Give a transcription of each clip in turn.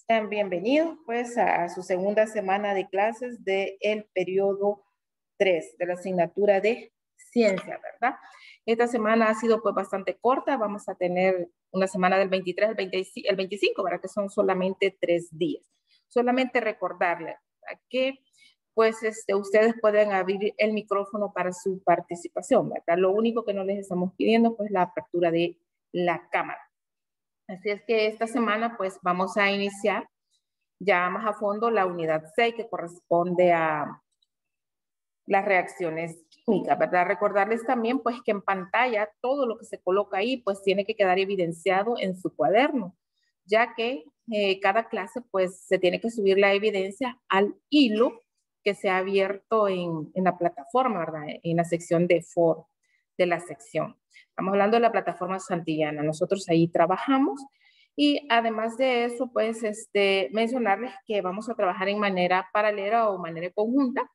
Sean bienvenidos pues a su segunda semana de clases del periodo 3 de la asignatura de ciencia, ¿verdad? Esta semana ha sido pues bastante corta, vamos a tener una semana del 23 el 25, ¿verdad? Que son solamente 3 días. Solamente recordarles que pues ustedes pueden abrir el micrófono para su participación, ¿verdad? Lo único que no les estamos pidiendo pues la apertura de la cámara. Así es que esta semana pues vamos a iniciar ya más a fondo la unidad 6 que corresponde a las reacciones químicas, ¿verdad? Recordarles también pues que en pantalla todo lo que se coloca ahí pues tiene que quedar evidenciado en su cuaderno, ya que cada clase pues se tiene que subir la evidencia al hilo que se ha abierto en la plataforma, ¿verdad? En la sección de foro de la sección. Estamos hablando de la plataforma Santillana. Nosotros ahí trabajamos y además de eso, pues mencionarles que vamos a trabajar en manera paralela o manera conjunta.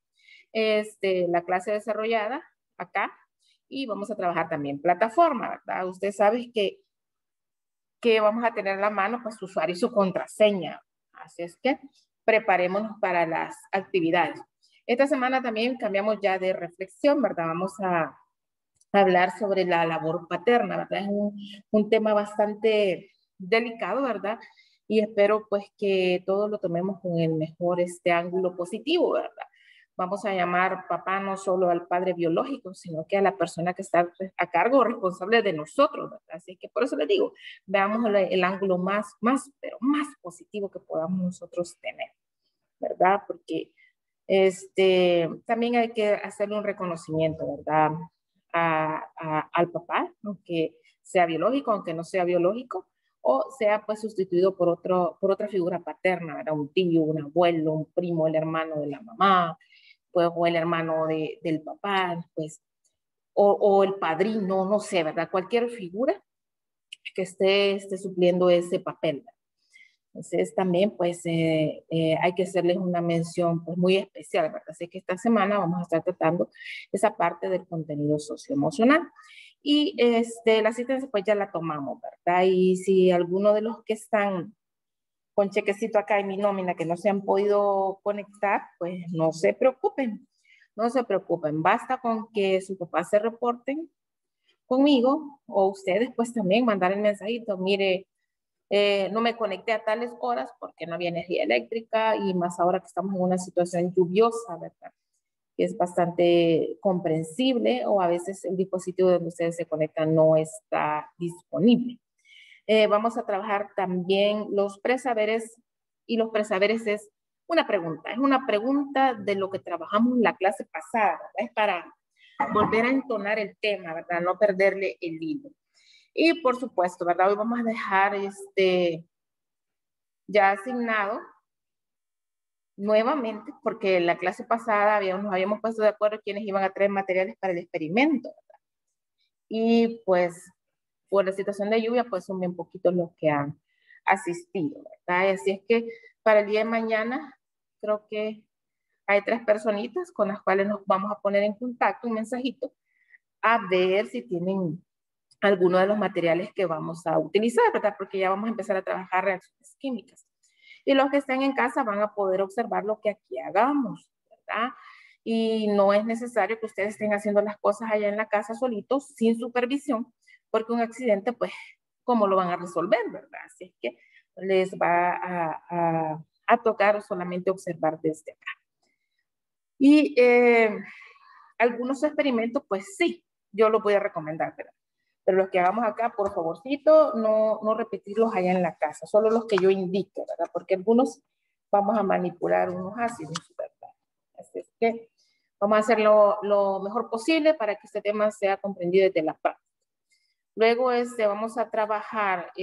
La clase desarrollada acá y vamos a trabajar también plataforma, ¿verdad? Usted sabe que vamos a tener a la mano pues su usuario y su contraseña. Así es que preparémonos para las actividades. Esta semana también cambiamos ya de reflexión, ¿verdad? Vamos a hablar sobre la labor paterna, ¿verdad? Es un tema bastante delicado, ¿verdad? Y espero pues que todos lo tomemos con el mejor ángulo positivo, ¿verdad? Vamos a llamar papá no solo al padre biológico, sino que a la persona que está a cargo o responsable de nosotros, ¿verdad? Así que por eso les digo, veamos el ángulo pero más positivo que podamos nosotros tener, ¿verdad? Porque también hay que hacerle un reconocimiento, ¿verdad? Al papá, aunque sea biológico, aunque no sea biológico, o sea pues sustituido por otra figura paterna, ¿verdad? Un tío, un abuelo, un primo, el hermano de la mamá, pues, o el hermano del papá, pues, o el padrino, no sé, ¿verdad? Cualquier figura que esté supliendo ese papel, ¿verdad? Entonces también pues hay que hacerles una mención pues muy especial, ¿verdad? Así que esta semana vamos a estar tratando esa parte del contenido socioemocional. Y la asistencia pues ya la tomamos, ¿verdad? Y si alguno de los que están con chequecito acá en mi nómina que no se han podido conectar, pues no se preocupen, no se preocupen. Basta con que sus papás se reporten conmigo o ustedes pues también mandar el mensajito, mire, no me conecté a tales horas porque no había energía eléctrica y más ahora que estamos en una situación lluviosa, ¿verdad? Que es bastante comprensible o a veces el dispositivo donde ustedes se conectan no está disponible. Vamos a trabajar también los presaberes y los presaberes es una pregunta de lo que trabajamos en la clase pasada, ¿verdad? Es para volver a entonar el tema, ¿verdad? No perderle el hilo. Y por supuesto, ¿verdad? Hoy vamos a dejar ya asignado nuevamente, porque en la clase pasada nos habíamos puesto de acuerdo quiénes iban a traer materiales para el experimento, ¿verdad? Y pues por la situación de lluvia, pues son bien poquitos los que han asistido, ¿verdad? Y así es que para el día de mañana creo que hay 3 personitas con las cuales nos vamos a poner en contacto, un mensajito, a ver si tienen alguno de los materiales que vamos a utilizar, ¿verdad? Porque ya vamos a empezar a trabajar reacciones químicas. Y los que estén en casa van a poder observar lo que aquí hagamos, ¿verdad? Y no es necesario que ustedes estén haciendo las cosas allá en la casa solitos, sin supervisión, porque un accidente, pues, ¿cómo lo van a resolver, verdad? Así es que les va a tocar solamente observar desde acá. Y algunos experimentos, pues sí, yo los voy a recomendar, ¿verdad? Pero los que hagamos acá, por favorcito, no repetirlos allá en la casa, solo los que yo indique, ¿verdad? Porque algunos vamos a manipular unos ácidos, ¿verdad? Así es que vamos a hacerlo lo mejor posible para que este tema sea comprendido desde la práctica. Luego vamos a trabajar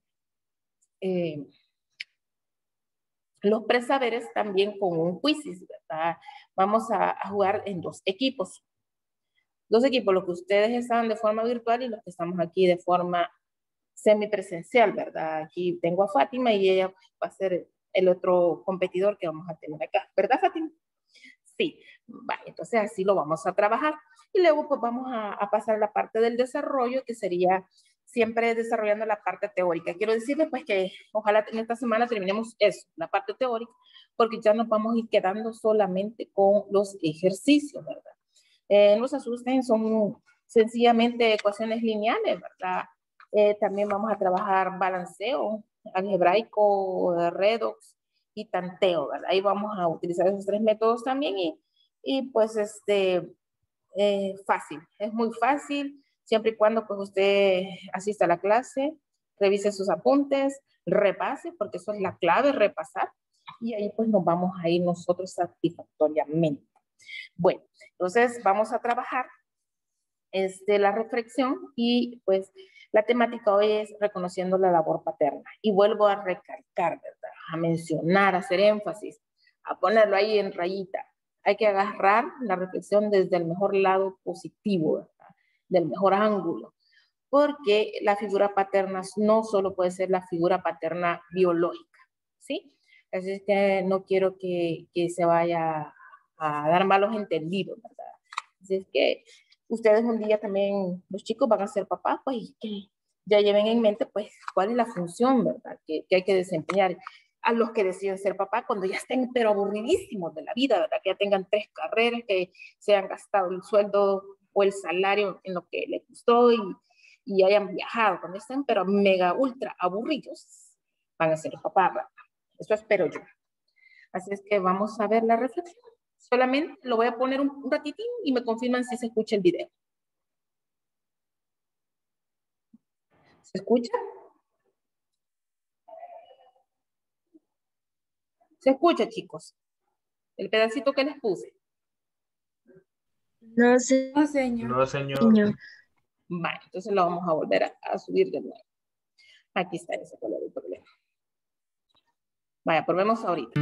los presaberes también con un quizzes, ¿verdad? Vamos a jugar en 2 equipos. 2 equipos, los que ustedes están de forma virtual y los que estamos aquí de forma semipresencial, ¿verdad? Aquí tengo a Fátima y ella va a ser el otro competidor que vamos a tener acá, ¿verdad, Fátima? Sí, vale, entonces así lo vamos a trabajar. Y luego pues vamos a pasar a la parte del desarrollo, que sería siempre desarrollando la parte teórica. Quiero decirles pues que ojalá en esta semana terminemos eso, la parte teórica, porque ya nos vamos a ir quedando solamente con los ejercicios, ¿verdad? No se asusten, son sencillamente ecuaciones lineales, ¿verdad? También vamos a trabajar balanceo, algebraico, redox y tanteo, ¿verdad? Ahí vamos a utilizar esos 3 métodos también y pues fácil, es muy fácil, siempre y cuando pues usted asista a la clase, revise sus apuntes, repase, porque eso es la clave, repasar, y ahí pues nos vamos a ir nosotros satisfactoriamente. Bueno, entonces vamos a trabajar la reflexión y pues la temática hoy es reconociendo la labor paterna. Y vuelvo a recalcar, ¿verdad? A mencionar, a hacer énfasis, a ponerlo ahí en rayita. Hay que agarrar la reflexión desde el mejor lado positivo, ¿verdad? Del mejor ángulo. Porque la figura paterna no solo puede ser la figura paterna biológica, ¿sí? Así es que no quiero que se vaya a dar malos entendidos, ¿verdad? Así es que ustedes un día también, los chicos van a ser papás, pues, y que ya lleven en mente, pues, cuál es la función, ¿verdad? Que hay que desempeñar. A los que deciden ser papás cuando ya estén, pero aburridísimos de la vida, ¿verdad? Que ya tengan 3 carreras, que se han gastado el sueldo o el salario en lo que les gustó y hayan viajado, cuando estén, pero mega ultra aburridos, van a ser papás, ¿verdad? Eso espero yo. Así es que vamos a ver la reflexión. Solamente lo voy a poner un ratitín y me confirman si se escucha el video. ¿Se escucha? ¿Se escucha, chicos? El pedacito que les puse. No sé. No, señor. No, señor. Vale, entonces lo vamos a volver a subir de nuevo. Aquí está ese color del problema. Vaya, probemos ahorita.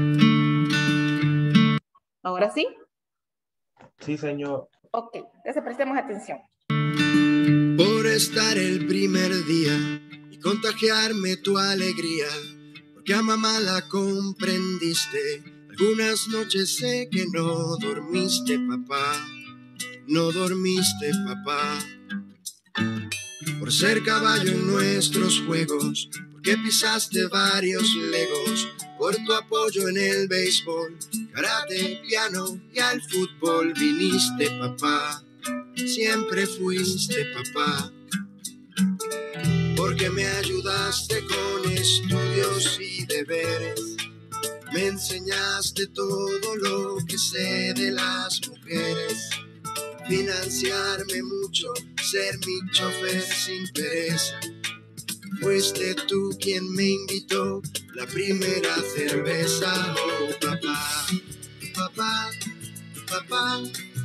¿Ahora sí? Sí, señor. Ok, entonces prestemos atención. Por estar el primer día y contagiarme tu alegría, porque a mamá la comprendiste. Algunas noches sé que no dormiste, papá, no dormiste, papá. Por ser caballo en nuestros juegos, porque pisaste varios legos, por tu apoyo en el béisbol, karate, piano y al fútbol viniste, papá. Siempre fuiste papá, porque me ayudaste con estudios y deberes, me enseñaste todo lo que sé de las mujeres, financiarme mucho, ser mi chofer sin pereza, fuiste tú quien me invitó la primera cerveza, oh papá, papá, papá.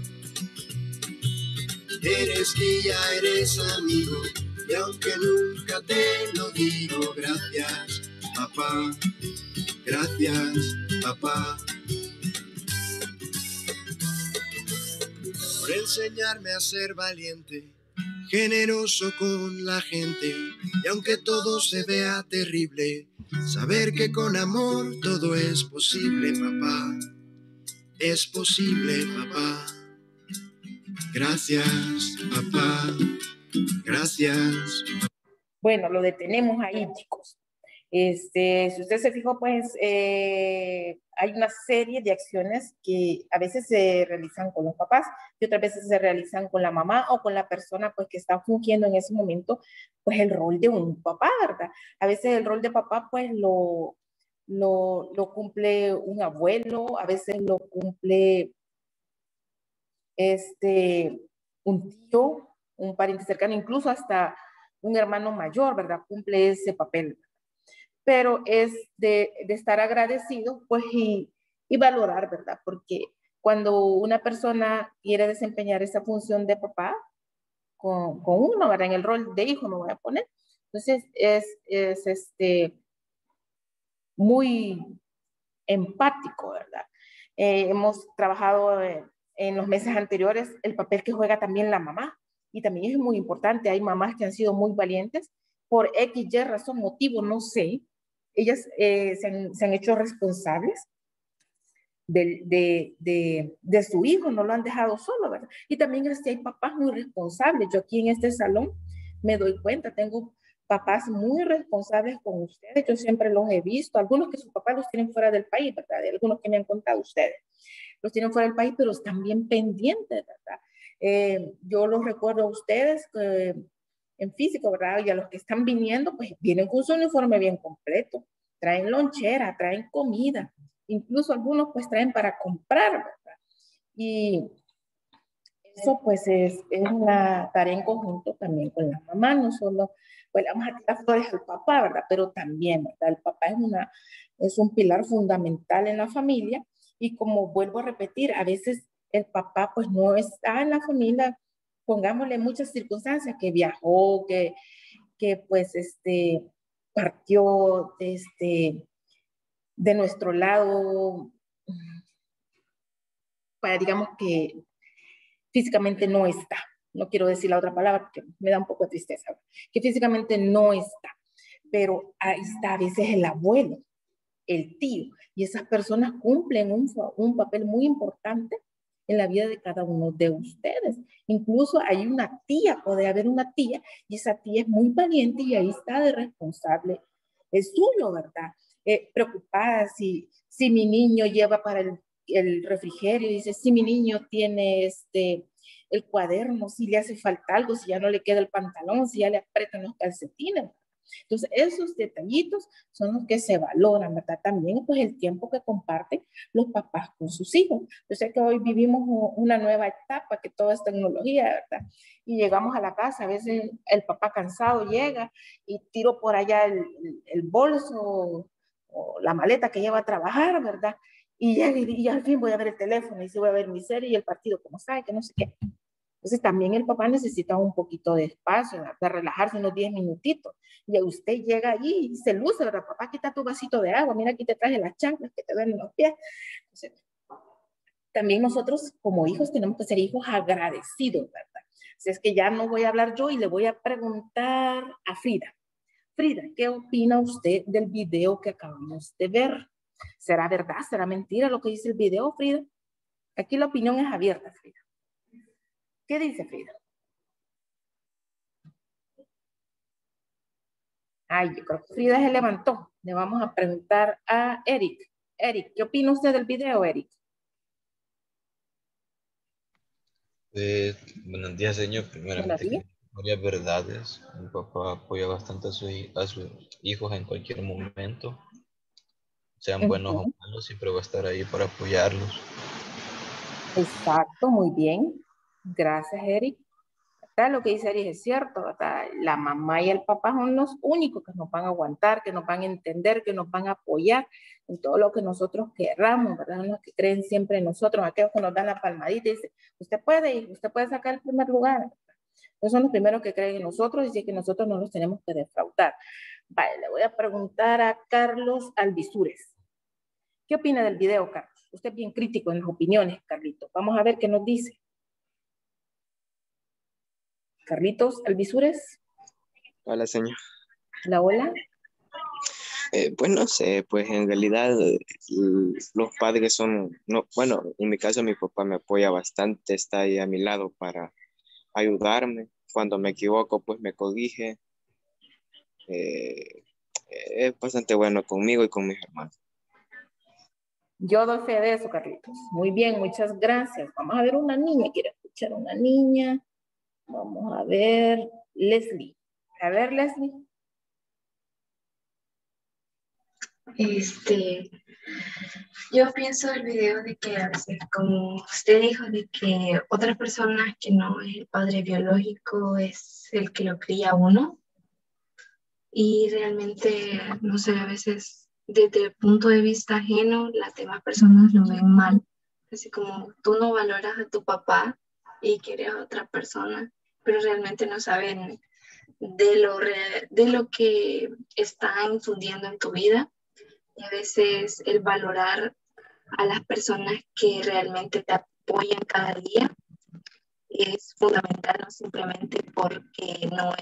Eres guía, eres amigo, y aunque nunca te lo digo, gracias, papá, gracias, papá. Por enseñarme a ser valiente, generoso con la gente, y aunque todo se vea terrible, saber que con amor todo es posible, papá, es posible, papá. Gracias, papá. Gracias. Bueno, lo detenemos ahí, chicos. Si usted se fijó, pues hay una serie de acciones que a veces se realizan con los papás y otras veces se realizan con la mamá o con la persona pues que está fungiendo en ese momento pues el rol de un papá, ¿verdad? A veces el rol de papá pues lo cumple un abuelo, a veces lo cumple un tío, un pariente cercano, incluso hasta un hermano mayor, ¿verdad? Cumple ese papel. Pero es de estar agradecido, pues, y valorar, ¿verdad? Porque cuando una persona quiere desempeñar esa función de papá con uno, ¿verdad? En el rol de hijo me voy a poner. Entonces, es muy empático, ¿verdad? Hemos trabajado en los meses anteriores el papel que juega también la mamá, y también es muy importante. Hay mamás que han sido muy valientes por X, Y razón, motivo, no sé. Ellas se han hecho responsables de su hijo, no lo han dejado solo, ¿verdad? Y también hay papás muy responsables. Yo aquí en este salón me doy cuenta, tengo papás muy responsables con ustedes. Yo siempre los he visto, algunos que sus papás los tienen fuera del país, ¿verdad? Algunos que me han contado ustedes. Los tienen fuera del país, pero están bien pendientes, ¿verdad? Yo los recuerdo a ustedes en físico, ¿verdad? Y a los que están viniendo, pues vienen con su uniforme bien completo. Traen lonchera, traen comida. Incluso algunos pues traen para comprar, ¿verdad? Y eso pues es una tarea en conjunto también con la mamá, no solo, pues vamos a tirar flores al papá, ¿verdad? Pero también, ¿verdad? El papá es un pilar fundamental en la familia y como vuelvo a repetir, a veces el papá pues no está en la familia, pongámosle muchas circunstancias, que viajó, que pues partió de nuestro lado, para digamos que físicamente no está. No quiero decir la otra palabra porque me da un poco de tristeza. Que físicamente no está. Pero ahí está a veces el abuelo, el tío. Y esas personas cumplen un papel muy importante en la vida de cada uno de ustedes. Incluso hay una tía, puede haber una tía, y esa tía es muy valiente y ahí está de responsable. Es suyo, ¿verdad? Preocupada si mi niño lleva para el refrigerio, dice, si mi niño tiene el cuaderno, si le hace falta algo, si ya no le queda el pantalón, si ya le aprietan los calcetines. Entonces, esos detallitos son los que se valoran, ¿verdad? También, pues, el tiempo que comparten los papás con sus hijos. Yo sé que hoy vivimos una nueva etapa, que todo es tecnología, ¿verdad? Y llegamos a la casa, a veces el papá cansado llega y tiro por allá el bolso o la maleta que lleva a trabajar, ¿verdad? Y al fin voy a ver el teléfono y si voy a ver mi serie y el partido, como sabe, que no sé qué. Entonces también el papá necesita un poquito de espacio, de relajarse unos 10 minutitos. Y usted llega allí y se luce, ¿verdad? Papá, quita tu vasito de agua, mira aquí te traje las chanclas que te duelen los pies. Entonces, también nosotros como hijos tenemos que ser hijos agradecidos, ¿verdad? Así es que ya no voy a hablar yo y le voy a preguntar a Frida. Frida, ¿qué opina usted del video que acabamos de ver? ¿Será verdad? ¿Será mentira lo que dice el video, Frida? Aquí la opinión es abierta, Frida. ¿Qué dice Frida? Ay, yo creo que Frida se levantó. Le vamos a preguntar a Eric. Eric, ¿qué opina usted del video, Eric? Buenos días, señor. Buenos Primeramente, días. varias verdades. Mi papá apoya bastante a sus hijos en cualquier momento. Sean buenos o malos, siempre va a estar ahí para apoyarlos. Exacto, muy bien. Gracias, Eric. ¿Verdad? Lo que dice Eric es cierto, ¿verdad? La mamá y el papá son los únicos que nos van a aguantar, que nos van a entender, que nos van a apoyar en todo lo que nosotros querramos, ¿verdad? Son los que creen siempre en nosotros, aquellos que nos dan la palmadita y dicen, usted puede sacar el primer lugar. Esos son los primeros que creen en nosotros y dicen que nosotros no los tenemos que defraudar. Vale, le voy a preguntar a Carlos Alvisures. ¿Qué opina del video, Carlos? Usted es bien crítico en las opiniones, Carlitos. Vamos a ver qué nos dice. Carlitos Alvisures. Hola, señor. Hola, hola. Pues no sé, pues en realidad los padres son, no, bueno, en mi caso mi papá me apoya bastante, está ahí a mi lado para ayudarme. Cuando me equivoco, pues me corrige. Eh, es bastante bueno conmigo y con mis hermanos. Yo doy fe de eso, Carlitos. Muy bien, muchas gracias. Vamos a ver una niña, quiero escuchar una niña. Vamos a ver, Leslie. A ver, Leslie. Yo pienso el video de que a veces, como usted dijo, de que otras personas que no es el padre biológico es el que lo cría a uno. Y realmente, no sé, a veces desde el punto de vista ajeno, las demás personas lo ven mal. Así como tú no valoras a tu papá y quieres a otra persona, pero realmente no saben de lo que está infundiendo en tu vida. Y a veces el valorar a las personas que realmente te apoyan cada día es fundamental, no simplemente porque no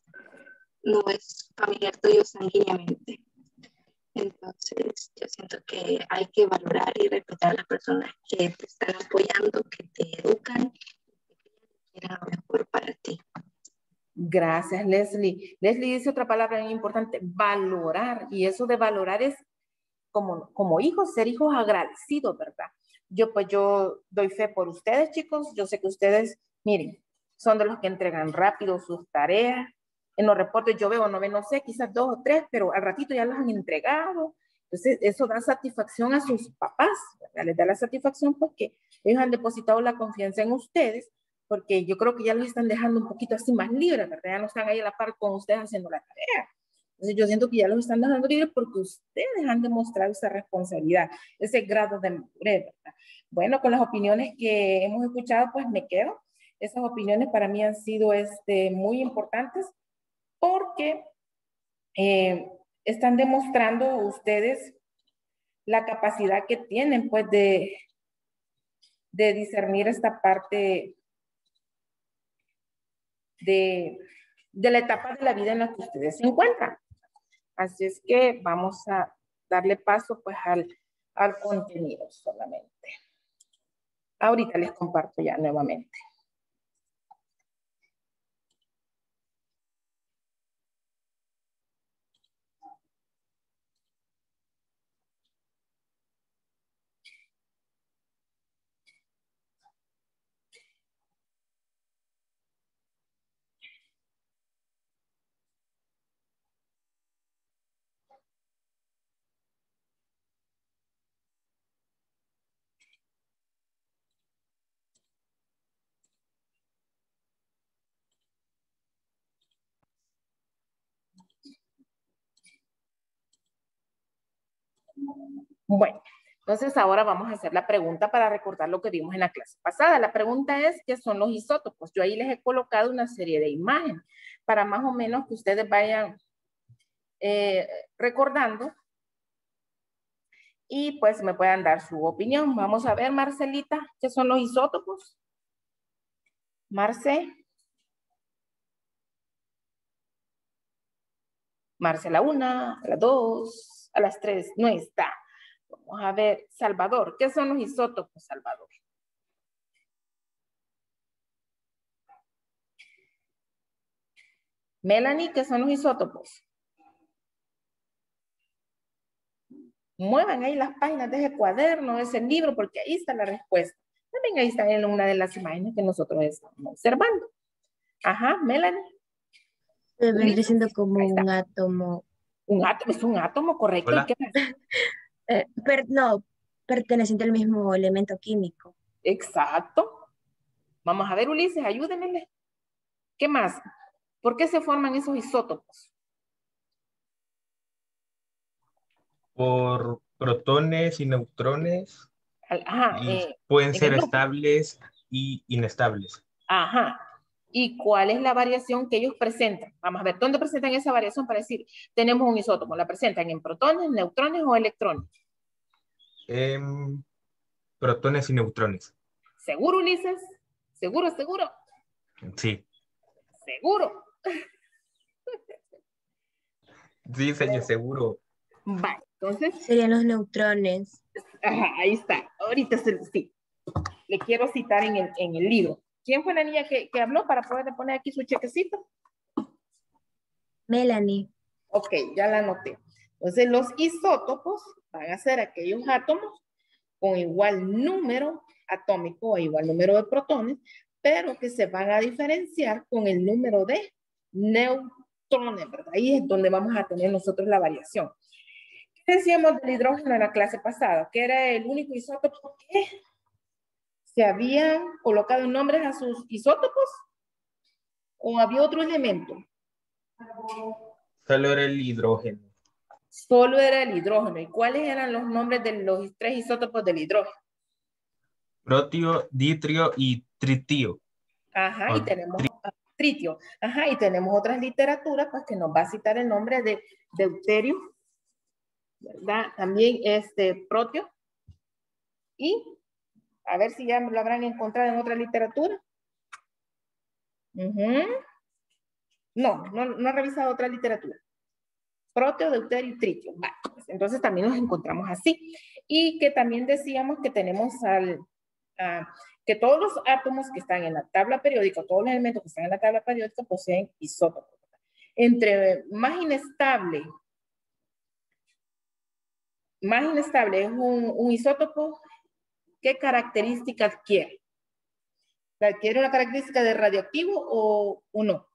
es familiar tuyo sanguíneamente. Entonces, yo siento que hay que valorar y respetar a las personas que te están apoyando, que te educan y que quieren lo mejor para ti. Gracias, Leslie. Leslie dice otra palabra muy importante, valorar. Y eso de valorar es como hijos, ser hijos agradecidos, ¿verdad? Yo doy fe por ustedes, chicos. Yo sé que ustedes, miren, son de los que entregan rápido sus tareas. En los reportes yo veo, no sé, quizás 2 o 3, pero al ratito ya los han entregado. Entonces, eso da satisfacción a sus papás, ¿verdad? Les da la satisfacción porque ellos han depositado la confianza en ustedes, porque yo creo que ya los están dejando un poquito así más libres, ¿verdad? Ya no están ahí a la par con ustedes haciendo la tarea. Entonces, yo siento que ya los están dejando libres porque ustedes han demostrado esa responsabilidad, ese grado de madurez, ¿verdad? Bueno, con las opiniones que hemos escuchado, pues me quedo. Esas opiniones para mí han sido muy importantes porque están demostrando ustedes la capacidad que tienen, pues, de discernir esta parte de la etapa de la vida en la que ustedes se encuentran. Así es que vamos a darle paso, pues, al contenido solamente. Ahorita les comparto ya nuevamente. Bueno, entonces ahora vamos a hacer la pregunta para recordar lo que vimos en la clase pasada. La pregunta es, ¿qué son los isótopos? Yo ahí les he colocado una serie de imágenes para más o menos que ustedes vayan recordando y pues me puedan dar su opinión. Vamos a ver, Marcelita, ¿qué son los isótopos? Marce. Marce a la 1, a la 2, a las 3, no está. Vamos a ver, Salvador, ¿qué son los isótopos, Salvador? Melanie, ¿qué son los isótopos? Muevan ahí las páginas de ese cuaderno, de ese libro, porque ahí está la respuesta. También ahí está en una de las imágenes que nosotros estamos observando. Ajá, Melanie. Vendría siendo como un átomo. Un átomo, es un átomo, correcto. Hola. ¿Qué más? No, perteneciente al mismo elemento químico. Exacto. Vamos a ver, Ulises, ayúdenme. ¿Qué más? ¿Por qué se forman esos isótopos? Por protones y neutrones. Ajá. Y pueden en ser el grupo. estables y inestables. Ajá. ¿Y cuál es la variación que ellos presentan? Vamos a ver, ¿dónde presentan esa variación para decir, tenemos un isótopo? ¿La presentan en protones, neutrones o electrones? Protones y neutrones. ¿Seguro, Ulises? ¿Seguro, seguro? Sí. ¿Seguro? Sí, señor, seguro. Vale, entonces. Serían los neutrones. Ajá, ahí está. Ahorita sí. Le quiero citar en el libro. ¿Quién fue la niña que habló para poder poner aquí su chequecito? Melanie. Ok, ya la anoté. Entonces, los isótopos van a ser aquellos átomos con igual número atómico o igual número de protones, pero que se van a diferenciar con el número de neutrones, ¿verdad? Ahí es donde vamos a tener nosotros la variación. ¿Qué decíamos del hidrógeno en la clase pasada? Que era el único isótopo que se habían colocado nombres a sus isótopos, o había otro elemento. Solo era el hidrógeno. Solo era el hidrógeno. ¿Y cuáles eran los nombres de los 3 isótopos del hidrógeno? Protio, ditrio y tritio. Ajá, y tenemos tritio. Ajá, y tenemos otras literaturas, pues que nos va a citar el nombre de deuterio, ¿verdad? También protio. Y a ver si ya lo habrán encontrado en otra literatura. No he revisado otra literatura. Proteo, deuterio y tritio. Vale, pues entonces también nos encontramos así. Y que también decíamos que tenemos que todos los átomos que están en la tabla periódica, todos los elementos que están en la tabla periódica poseen isótopos. Entre más inestable es un isótopo, ¿qué característica adquiere? ¿Adquiere una característica de radioactivo o no?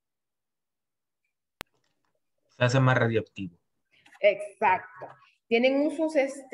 Se hace más radioactivo. Exacto. ¿Tienen usos,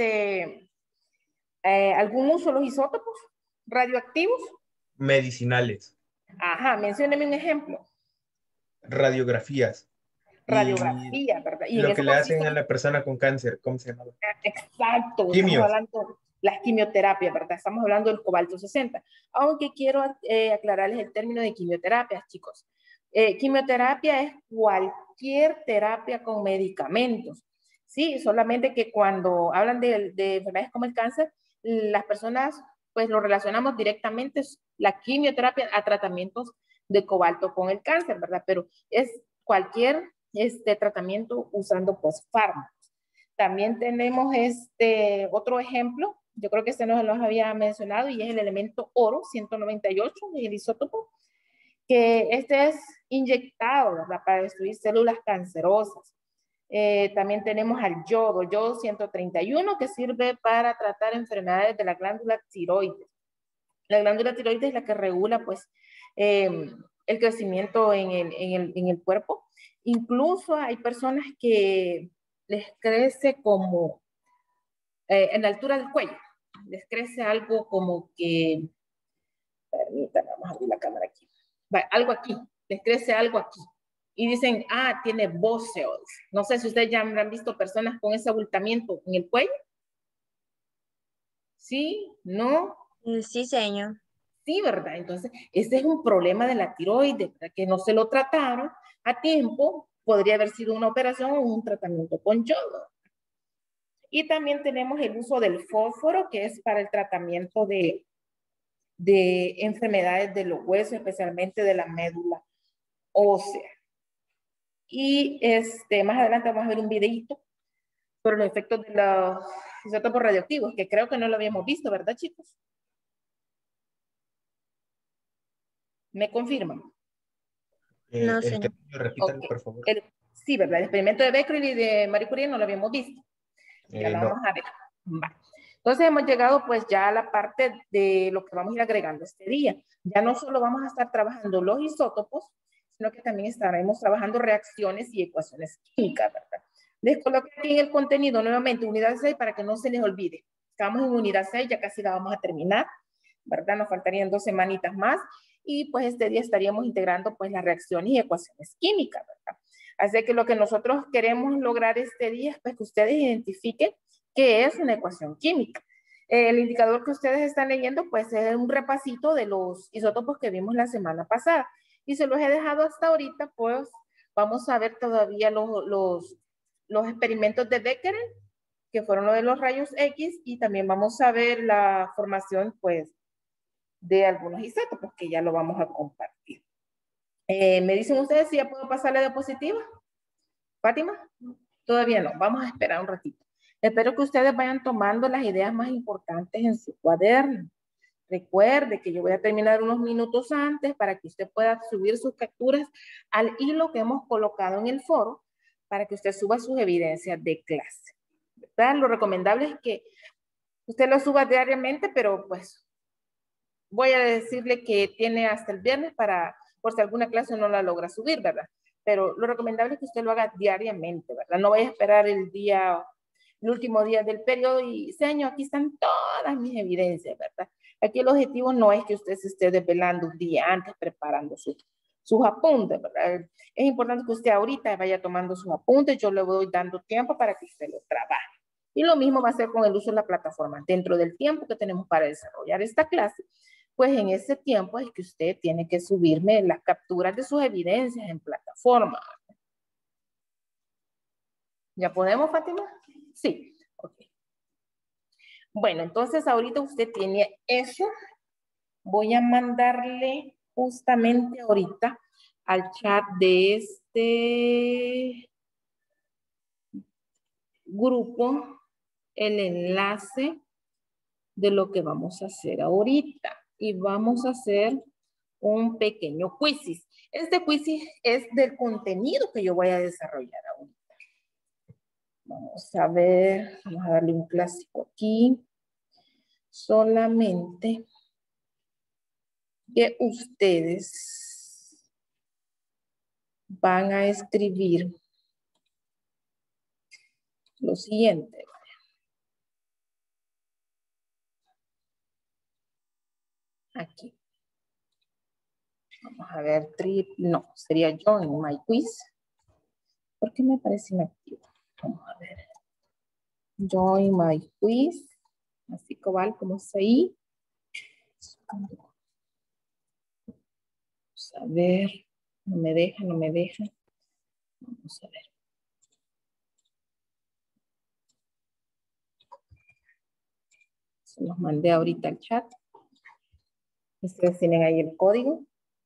algún uso los isótopos radioactivos? Medicinales. Ajá, mencióneme un ejemplo. Radiografías. Radiografía, ¿verdad? Y lo en que eso le hacen consiste... a la persona con cáncer, ¿cómo se llama? Exacto, Quimios. estamos hablando de las quimioterapias, ¿verdad? Estamos hablando del cobalto 60. Aunque quiero aclararles el término de quimioterapias, chicos. Quimioterapia es cualquier terapia con medicamentos. Sí, solamente que cuando hablan de enfermedades como el cáncer, las personas pues lo relacionamos directamente la quimioterapia a tratamientos de cobalto con el cáncer, ¿verdad? Pero es cualquier tratamiento usando pues fármacos. También tenemos otro ejemplo, yo creo que no se los había mencionado, y es el elemento oro, 198, el isótopo, que es inyectado, ¿verdad?, para destruir células cancerosas. También tenemos al yodo 131, que sirve para tratar enfermedades de la glándula tiroides. La glándula tiroides es la que regula, pues, el crecimiento en el cuerpo. Incluso hay personas que les crece como en la altura del cuello, les crece algo como que, permítanme, vamos a abrir la cámara aquí, algo aquí, les crece algo aquí. Y dicen, tiene bóceos. No sé si ustedes ya han visto personas con ese abultamiento en el cuello. ¿Sí? ¿No? Sí, señor. Sí, ¿verdad? Entonces, ese es un problema de la tiroides, ¿verdad? Que no se lo trataron a tiempo. Podría haber sido una operación o un tratamiento con yodo. Y también tenemos el uso del fósforo, que es para el tratamiento de enfermedades de los huesos, especialmente de la médula ósea. Y más adelante vamos a ver un videito sobre los efectos de los isótopos radioactivos, que creo que no lo habíamos visto, ¿verdad, chicos? ¿Me confirman? No, El señor. término, repítalo, Okay. por favor. Sí, ¿verdad? El experimento de Becquerel y de Marie Curie no lo habíamos visto. Ya lo No. vamos a ver. Vale. Entonces hemos llegado pues ya a la parte de lo que vamos a ir agregando este día. Ya no solo vamos a estar trabajando los isótopos, sino que también estaremos trabajando reacciones y ecuaciones químicas, ¿verdad? Les coloqué aquí en el contenido nuevamente unidad 6 para que no se les olvide. Estamos en unidad 6, ya casi la vamos a terminar, ¿verdad? Nos faltarían 2 semanitas más y pues este día estaríamos integrando pues las reacciones y ecuaciones químicas, ¿verdad? Así que lo que nosotros queremos lograr este día es pues que ustedes identifiquen qué es una ecuación química. El indicador que ustedes están leyendo pues es un repasito de los isótopos que vimos la semana pasada y se los he dejado hasta ahorita, pues vamos a ver todavía los experimentos de Becquerel, que fueron los de los rayos X, y también vamos a ver la formación pues de algunos isótopos que ya lo vamos a compartir. ¿Me dicen ustedes si ya puedo pasar la diapositiva? ¿Fátima? Todavía no, vamos a esperar un ratito. Espero que ustedes vayan tomando las ideas más importantes en su cuaderno. Recuerde que yo voy a terminar unos minutos antes para que usted pueda subir sus capturas al hilo que hemos colocado en el foro para que usted suba sus evidencias de clase. ¿Verdad? Lo recomendable es que usted lo suba diariamente, pero pues voy a decirle que tiene hasta el viernes por si alguna clase no la logra subir, ¿verdad? Pero lo recomendable es que usted lo haga diariamente, ¿verdad? No vaya a esperar el último día del periodo y, señor, aquí están todas mis evidencias, ¿verdad? Aquí el objetivo no es que usted se esté desvelando un día antes preparando sus apuntes, ¿verdad? Es importante que usted ahorita vaya tomando sus apuntes, yo le voy dando tiempo para que usted lo trabaje. Y lo mismo va a ser con el uso de la plataforma. Dentro del tiempo que tenemos para desarrollar esta clase, pues en ese tiempo es que usted tiene que subirme las capturas de sus evidencias en plataforma. ¿Ya podemos, Fátima? Sí. Okay. Bueno, entonces ahorita usted tiene eso. Voy a mandarle justamente ahorita al chat de este grupo el enlace de lo que vamos a hacer ahorita. Y vamos a hacer un pequeño quizzes. Este quizzes es del contenido que yo voy a desarrollar ahorita. Vamos a ver, vamos a darle un clásico aquí. Solamente que ustedes van a escribir lo siguiente. Aquí. Vamos a ver, no, sería join my quiz. ¿Por qué me parece inactivo? Vamos a ver. Join my quiz. Así cabal, como está ahí. Vamos a ver. No me deja, no me deja. Vamos a ver. Se los mandé ahorita al chat. Ustedes tienen ahí el código.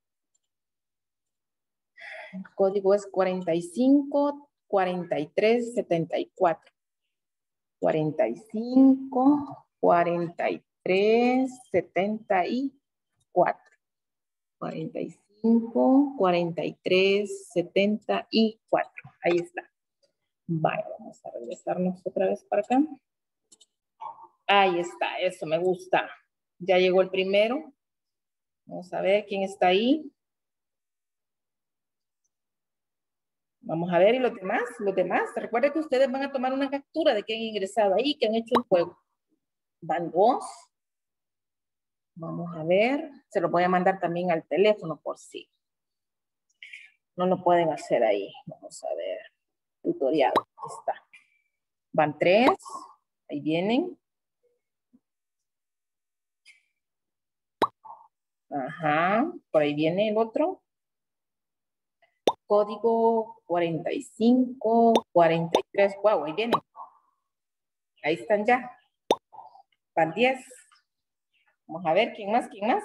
El código es 45 43 74. 45 43 74. 45 43 74. Ahí está. Vale, vamos a regresarnos otra vez para acá. Ahí está, eso me gusta. Ya llegó el primero. Vamos a ver quién está ahí. Vamos a ver, ¿y los demás? Los demás, recuerden que ustedes van a tomar una captura de que han ingresado ahí, que han hecho el juego. Van 2. Vamos a ver. Se lo voy a mandar también al teléfono por si no lo pueden hacer ahí. Vamos a ver. Tutorial. Ahí está. Van 3. Ahí vienen. Ajá. Por ahí viene el otro. Código 45, 43. Wow, ahí vienen. Ahí están ya. Van 10. Vamos a ver, ¿quién más? ¿Quién más?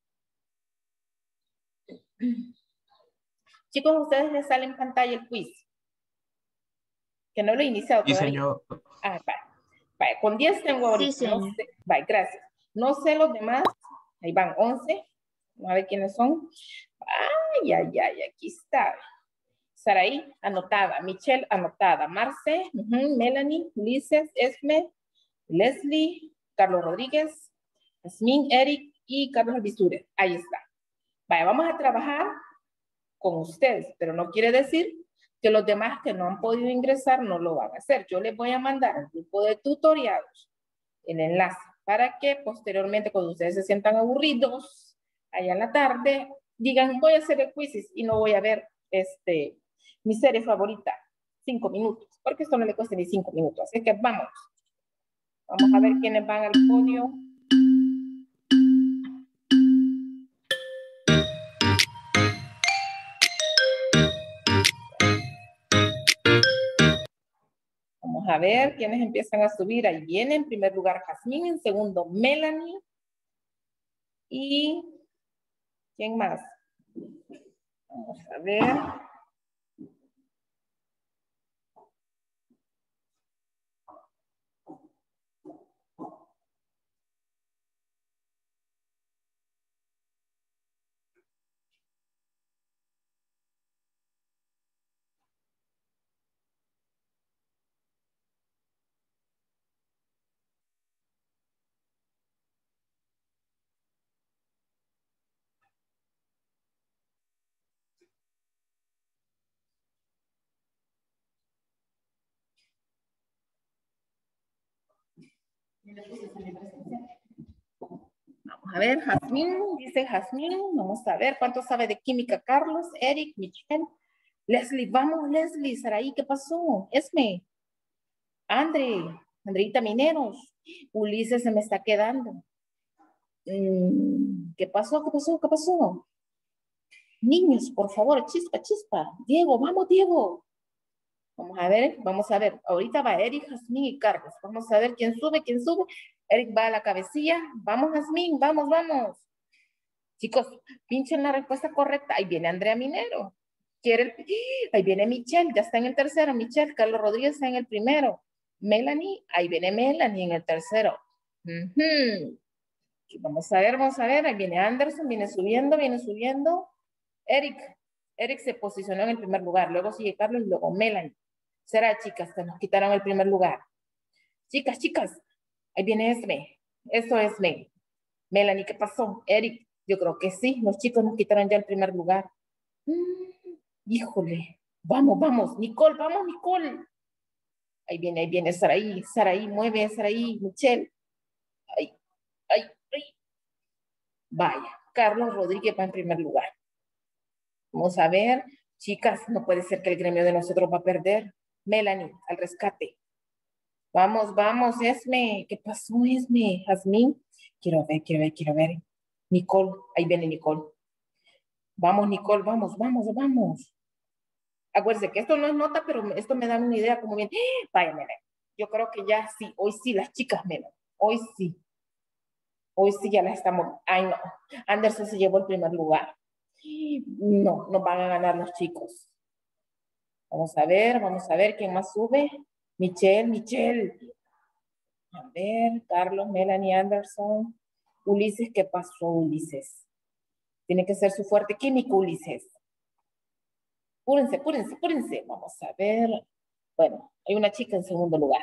Chicos, a ustedes les sale en pantalla el quiz. Que no lo he iniciado Sí, todavía. señor. Ah, vale. Con 10 tengo ahorita. Sí, señor. No sé. Vale, gracias. No sé los demás. Ahí van 11. Vamos a ver quiénes son. Ay, ay, ay, aquí está. Saraí, anotada. Michelle, anotada. Marce, Melanie, Ulises, Esme, Leslie, Carlos Rodríguez, Yasmín, Eric y Carlos Albizure. Ahí está. Vale, vamos a trabajar con ustedes, pero no quiere decir que los demás que no han podido ingresar no lo van a hacer. Yo les voy a mandar al grupo de tutoriados el enlace para que posteriormente cuando ustedes se sientan aburridos allá en la tarde, digan voy a hacer el quiz y no voy a ver mi serie favorita 5 minutos, porque esto no le cuesta ni 5 minutos. Así que vamos. Vamos a ver quiénes van al podio. Vamos a ver quiénes empiezan a subir. Ahí viene en primer lugar Jazmín, en segundo Melanie. Y ¿quién más? Vamos a ver. Vamos a ver, Jazmín, dice Jazmín. Vamos a ver cuánto sabe de química Carlos, Eric, Michelle, Leslie. Vamos, Leslie, Saraí, ¿qué pasó? Esme, Andreita Mineros, Ulises se me está quedando. ¿Qué pasó? ¿Qué pasó? ¿Qué pasó? Niños, por favor, chispa, chispa. Diego, vamos, Diego. Vamos a ver. Ahorita va Eric, Jazmín y Carlos. Vamos a ver quién sube, quién sube. Eric va a la cabecilla. Vamos, Jazmín, vamos, vamos. Chicos, pinchen la respuesta correcta. Ahí viene Andrea Minero. Ahí viene Michelle, ya está en el tercero. Michelle, Carlos Rodríguez está en el primero. Melanie, ahí viene Melanie en el tercero. Ujú. Vamos a ver, ahí viene Anderson, viene subiendo. Eric se posicionó en el primer lugar, luego sigue Carlos y luego Melanie. Será, chicas, que nos quitaron el primer lugar. Chicas, ahí viene Esme. Eso es Esme. Melanie, ¿qué pasó? Eric, yo creo que sí, los chicos nos quitaron ya el primer lugar. Híjole, vamos, Nicole, vamos, Nicole. Ahí viene Saraí, mueve Saraí, Michelle. Ay. Vaya, Carlos Rodríguez va en primer lugar. Vamos a ver, chicas, no puede ser que el gremio de nosotros va a perder. Melanie, al rescate. Vamos, Esme. ¿Qué pasó, Esme? Jazmín. Quiero ver. Nicole, ahí viene Nicole. Vamos, Nicole, vamos. Acuérdense que esto no es nota, pero esto me da una idea como bien. Vaya, Melanie. Yo creo que ya sí, hoy sí, las chicas, Melanie. Hoy sí ya las estamos. Ay, no. Anderson se llevó el primer lugar. No van a ganar los chicos. Vamos a ver quién más sube. Michelle. A ver, Carlos, Melanie, Anderson. Ulises, ¿qué pasó, Ulises? Tiene que ser su fuerte químico, Ulises. Púrense. Vamos a ver. Bueno, hay una chica en segundo lugar.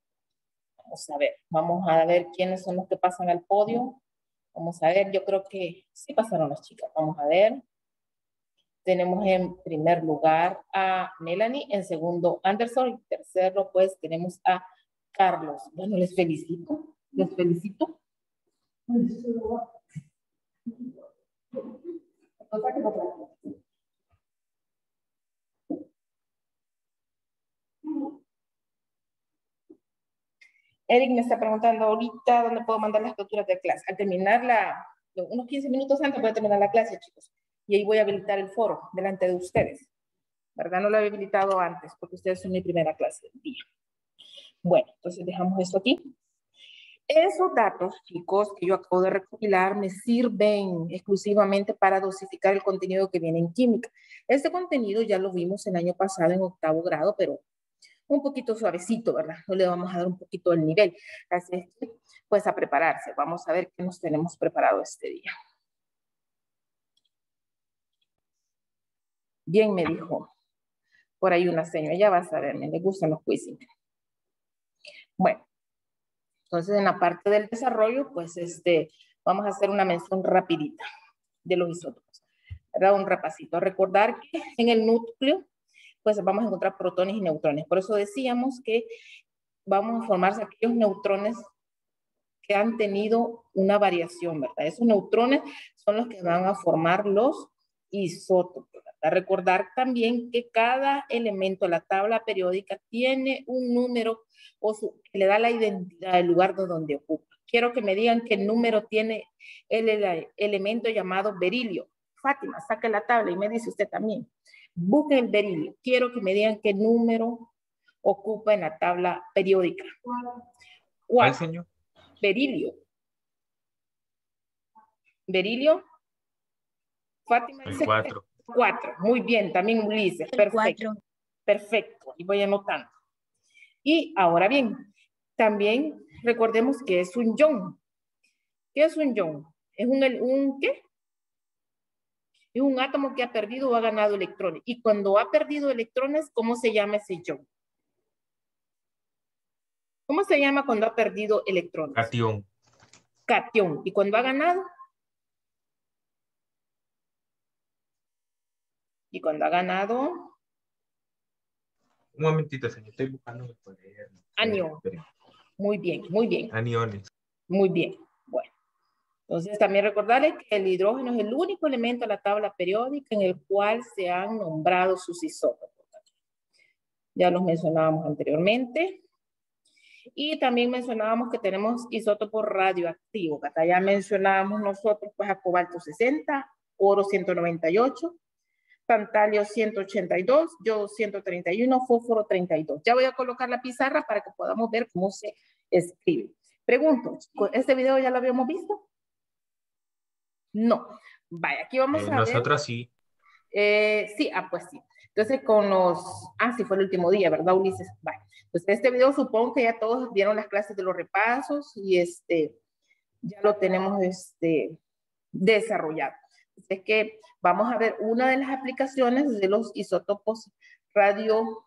Vamos a ver quiénes son los que pasan al podio. Vamos a ver, yo creo que sí pasaron las chicas. Vamos a ver. Tenemos en primer lugar a Melanie, en segundo Anderson, y tercero pues tenemos a Carlos. Bueno, les felicito. Eric me está preguntando ahorita dónde puedo mandar las capturas de clase. Al terminar unos 15 minutos antes voy a terminar la clase, chicos. Y ahí voy a habilitar el foro delante de ustedes. ¿Verdad? No lo he habilitado antes porque ustedes son mi primera clase del día. Bueno, entonces dejamos esto aquí. Esos datos, chicos, que yo acabo de recopilar me sirven exclusivamente para dosificar el contenido que viene en química. Este contenido ya lo vimos el año pasado en 8º grado, pero un poquito suavecito, ¿verdad? No le vamos a dar un poquito el nivel. Así es que, pues a prepararse. Vamos a ver qué nos tenemos preparado este día. Bien, me dijo. Por ahí una señora, ya vas a ver, me le gustan los quizzing. Bueno, entonces en la parte del desarrollo, pues vamos a hacer una mención rapidita de los isótopos. ¿Verdad? Un repasito. Recordar que en el núcleo, pues vamos a encontrar protones y neutrones. Por eso decíamos que vamos a formarse aquellos neutrones que han tenido una variación, ¿verdad? Esos neutrones son los que van a formar los isótopos, ¿verdad? Recordar también que cada elemento de la tabla periódica tiene un número que le da la identidad del lugar de donde ocupa. Quiero que me digan qué número tiene el elemento llamado berilio. Fátima, saque la tabla y me dice usted también. Busque el berilio. Quiero que me digan qué número ocupa en la tabla periódica. ¿Cuál, señor? Berilio. Fátima dice 4. 4. Muy bien, también Ulises. Perfecto. Perfecto. Y voy anotando. Y ahora bien, también recordemos que es un ion. ¿Qué es un ion? Es un ¿qué? Es un átomo que ha perdido o ha ganado electrones. Y cuando ha perdido electrones, ¿cómo se llama ese ion? ¿Cómo se llama cuando ha perdido electrones? Catión. Catión. ¿Y cuando ha ganado? ¿Y cuando ha ganado? Un momentito, señor. Estoy buscando el cuaderno. Anión. Muy bien. Aniones. Muy bien. Bueno. Entonces, también recordarles que el hidrógeno es el único elemento de la tabla periódica en el cual se han nombrado sus isótopos. Ya los mencionábamos anteriormente. Y también mencionábamos que tenemos isótopos radioactivos. Acá ya mencionábamos nosotros pues a cobalto 60, oro 198, tantalio 182, yodo 131, fósforo 32. Ya voy a colocar la pizarra para que podamos ver cómo se escribe. Pregunto, ¿este video ya lo habíamos visto? No. Vaya, aquí vamos a ver. Nosotros sí. Sí, pues sí. Entonces con los, sí fue el último día, ¿verdad, Ulises? Vale. Pues este video supongo que ya todos vieron las clases de los repasos y ya lo tenemos desarrollado. Es que vamos a ver una de las aplicaciones de los isótopos radioactivos.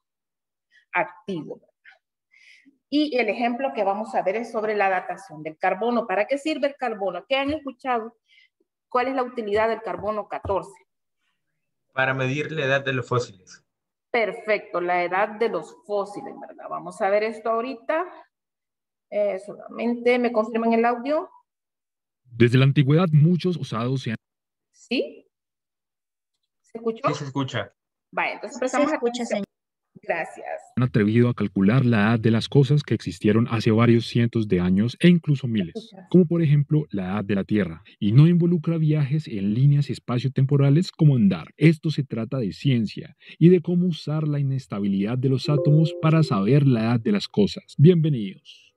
Y el ejemplo que vamos a ver es sobre la datación del carbono. ¿Para qué sirve el carbono? ¿Qué han escuchado? ¿Cuál es la utilidad del carbono 14? Para medir la edad de los fósiles. Perfecto, la edad de los fósiles, ¿verdad? Vamos a ver esto ahorita. Solamente me confirman el audio. Desde la antigüedad muchos osados se han... ¿Sí? ¿Se escuchó? Sí, se escucha. Vale, entonces Se prestamos escucha, atención. señor. Gracias. han atrevido a calcular la edad de las cosas que existieron hace varios cientos de años e incluso miles, como por ejemplo la edad de la Tierra, y no involucra viajes en líneas espaciotemporales como andar. Esto se trata de ciencia y de cómo usar la inestabilidad de los átomos para saber la edad de las cosas. Bienvenidos.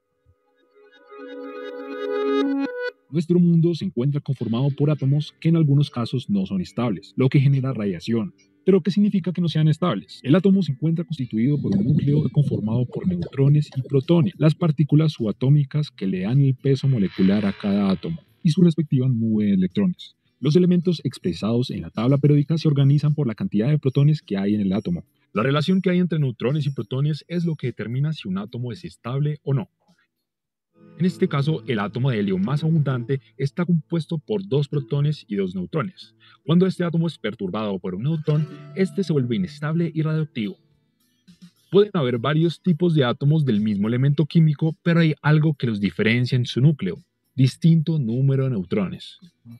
Nuestro mundo se encuentra conformado por átomos que en algunos casos no son estables, lo que genera radiación. ¿Pero qué significa que no sean estables? El átomo se encuentra constituido por un núcleo conformado por neutrones y protones, las partículas subatómicas que le dan el peso molecular a cada átomo y su respectiva nube de electrones. Los elementos expresados en la tabla periódica se organizan por la cantidad de protones que hay en el átomo. La relación que hay entre neutrones y protones es lo que determina si un átomo es estable o no. En este caso, el átomo de helio más abundante está compuesto por 2 protones y 2 neutrones. Cuando este átomo es perturbado por un neutrón, este se vuelve inestable y radioactivo. Pueden haber varios tipos de átomos del mismo elemento químico, pero hay algo que los diferencia en su núcleo: distinto número de neutrones.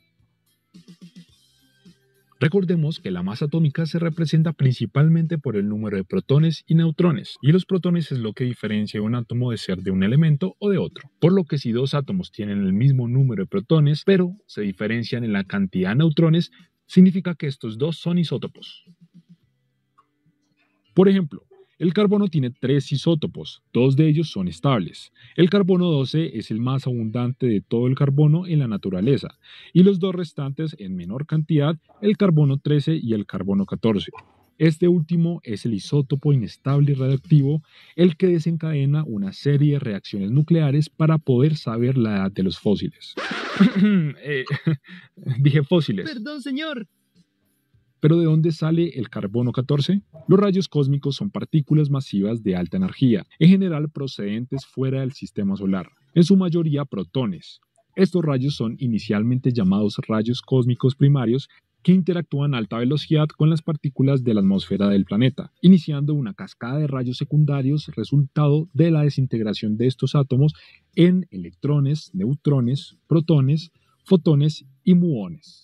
Recordemos que la masa atómica se representa principalmente por el número de protones y neutrones, y los protones es lo que diferencia un átomo de ser de un elemento o de otro. Por lo que si 2 átomos tienen el mismo número de protones, pero se diferencian en la cantidad de neutrones, significa que estos dos son isótopos. Por ejemplo, el carbono tiene 3 isótopos, 2 de ellos son estables. El carbono 12 es el más abundante de todo el carbono en la naturaleza, y los 2 restantes en menor cantidad, el carbono 13 y el carbono 14. Este último es el isótopo inestable y radioactivo, el que desencadena una serie de reacciones nucleares para poder saber la edad de los fósiles. Dije fósiles. Perdón, señor. ¿Pero de dónde sale el carbono 14? Los rayos cósmicos son partículas masivas de alta energía, en general procedentes fuera del sistema solar, en su mayoría protones. Estos rayos son inicialmente llamados rayos cósmicos primarios, que interactúan a alta velocidad con las partículas de la atmósfera del planeta, iniciando una cascada de rayos secundarios resultado de la desintegración de estos átomos en electrones, neutrones, protones, fotones y muones.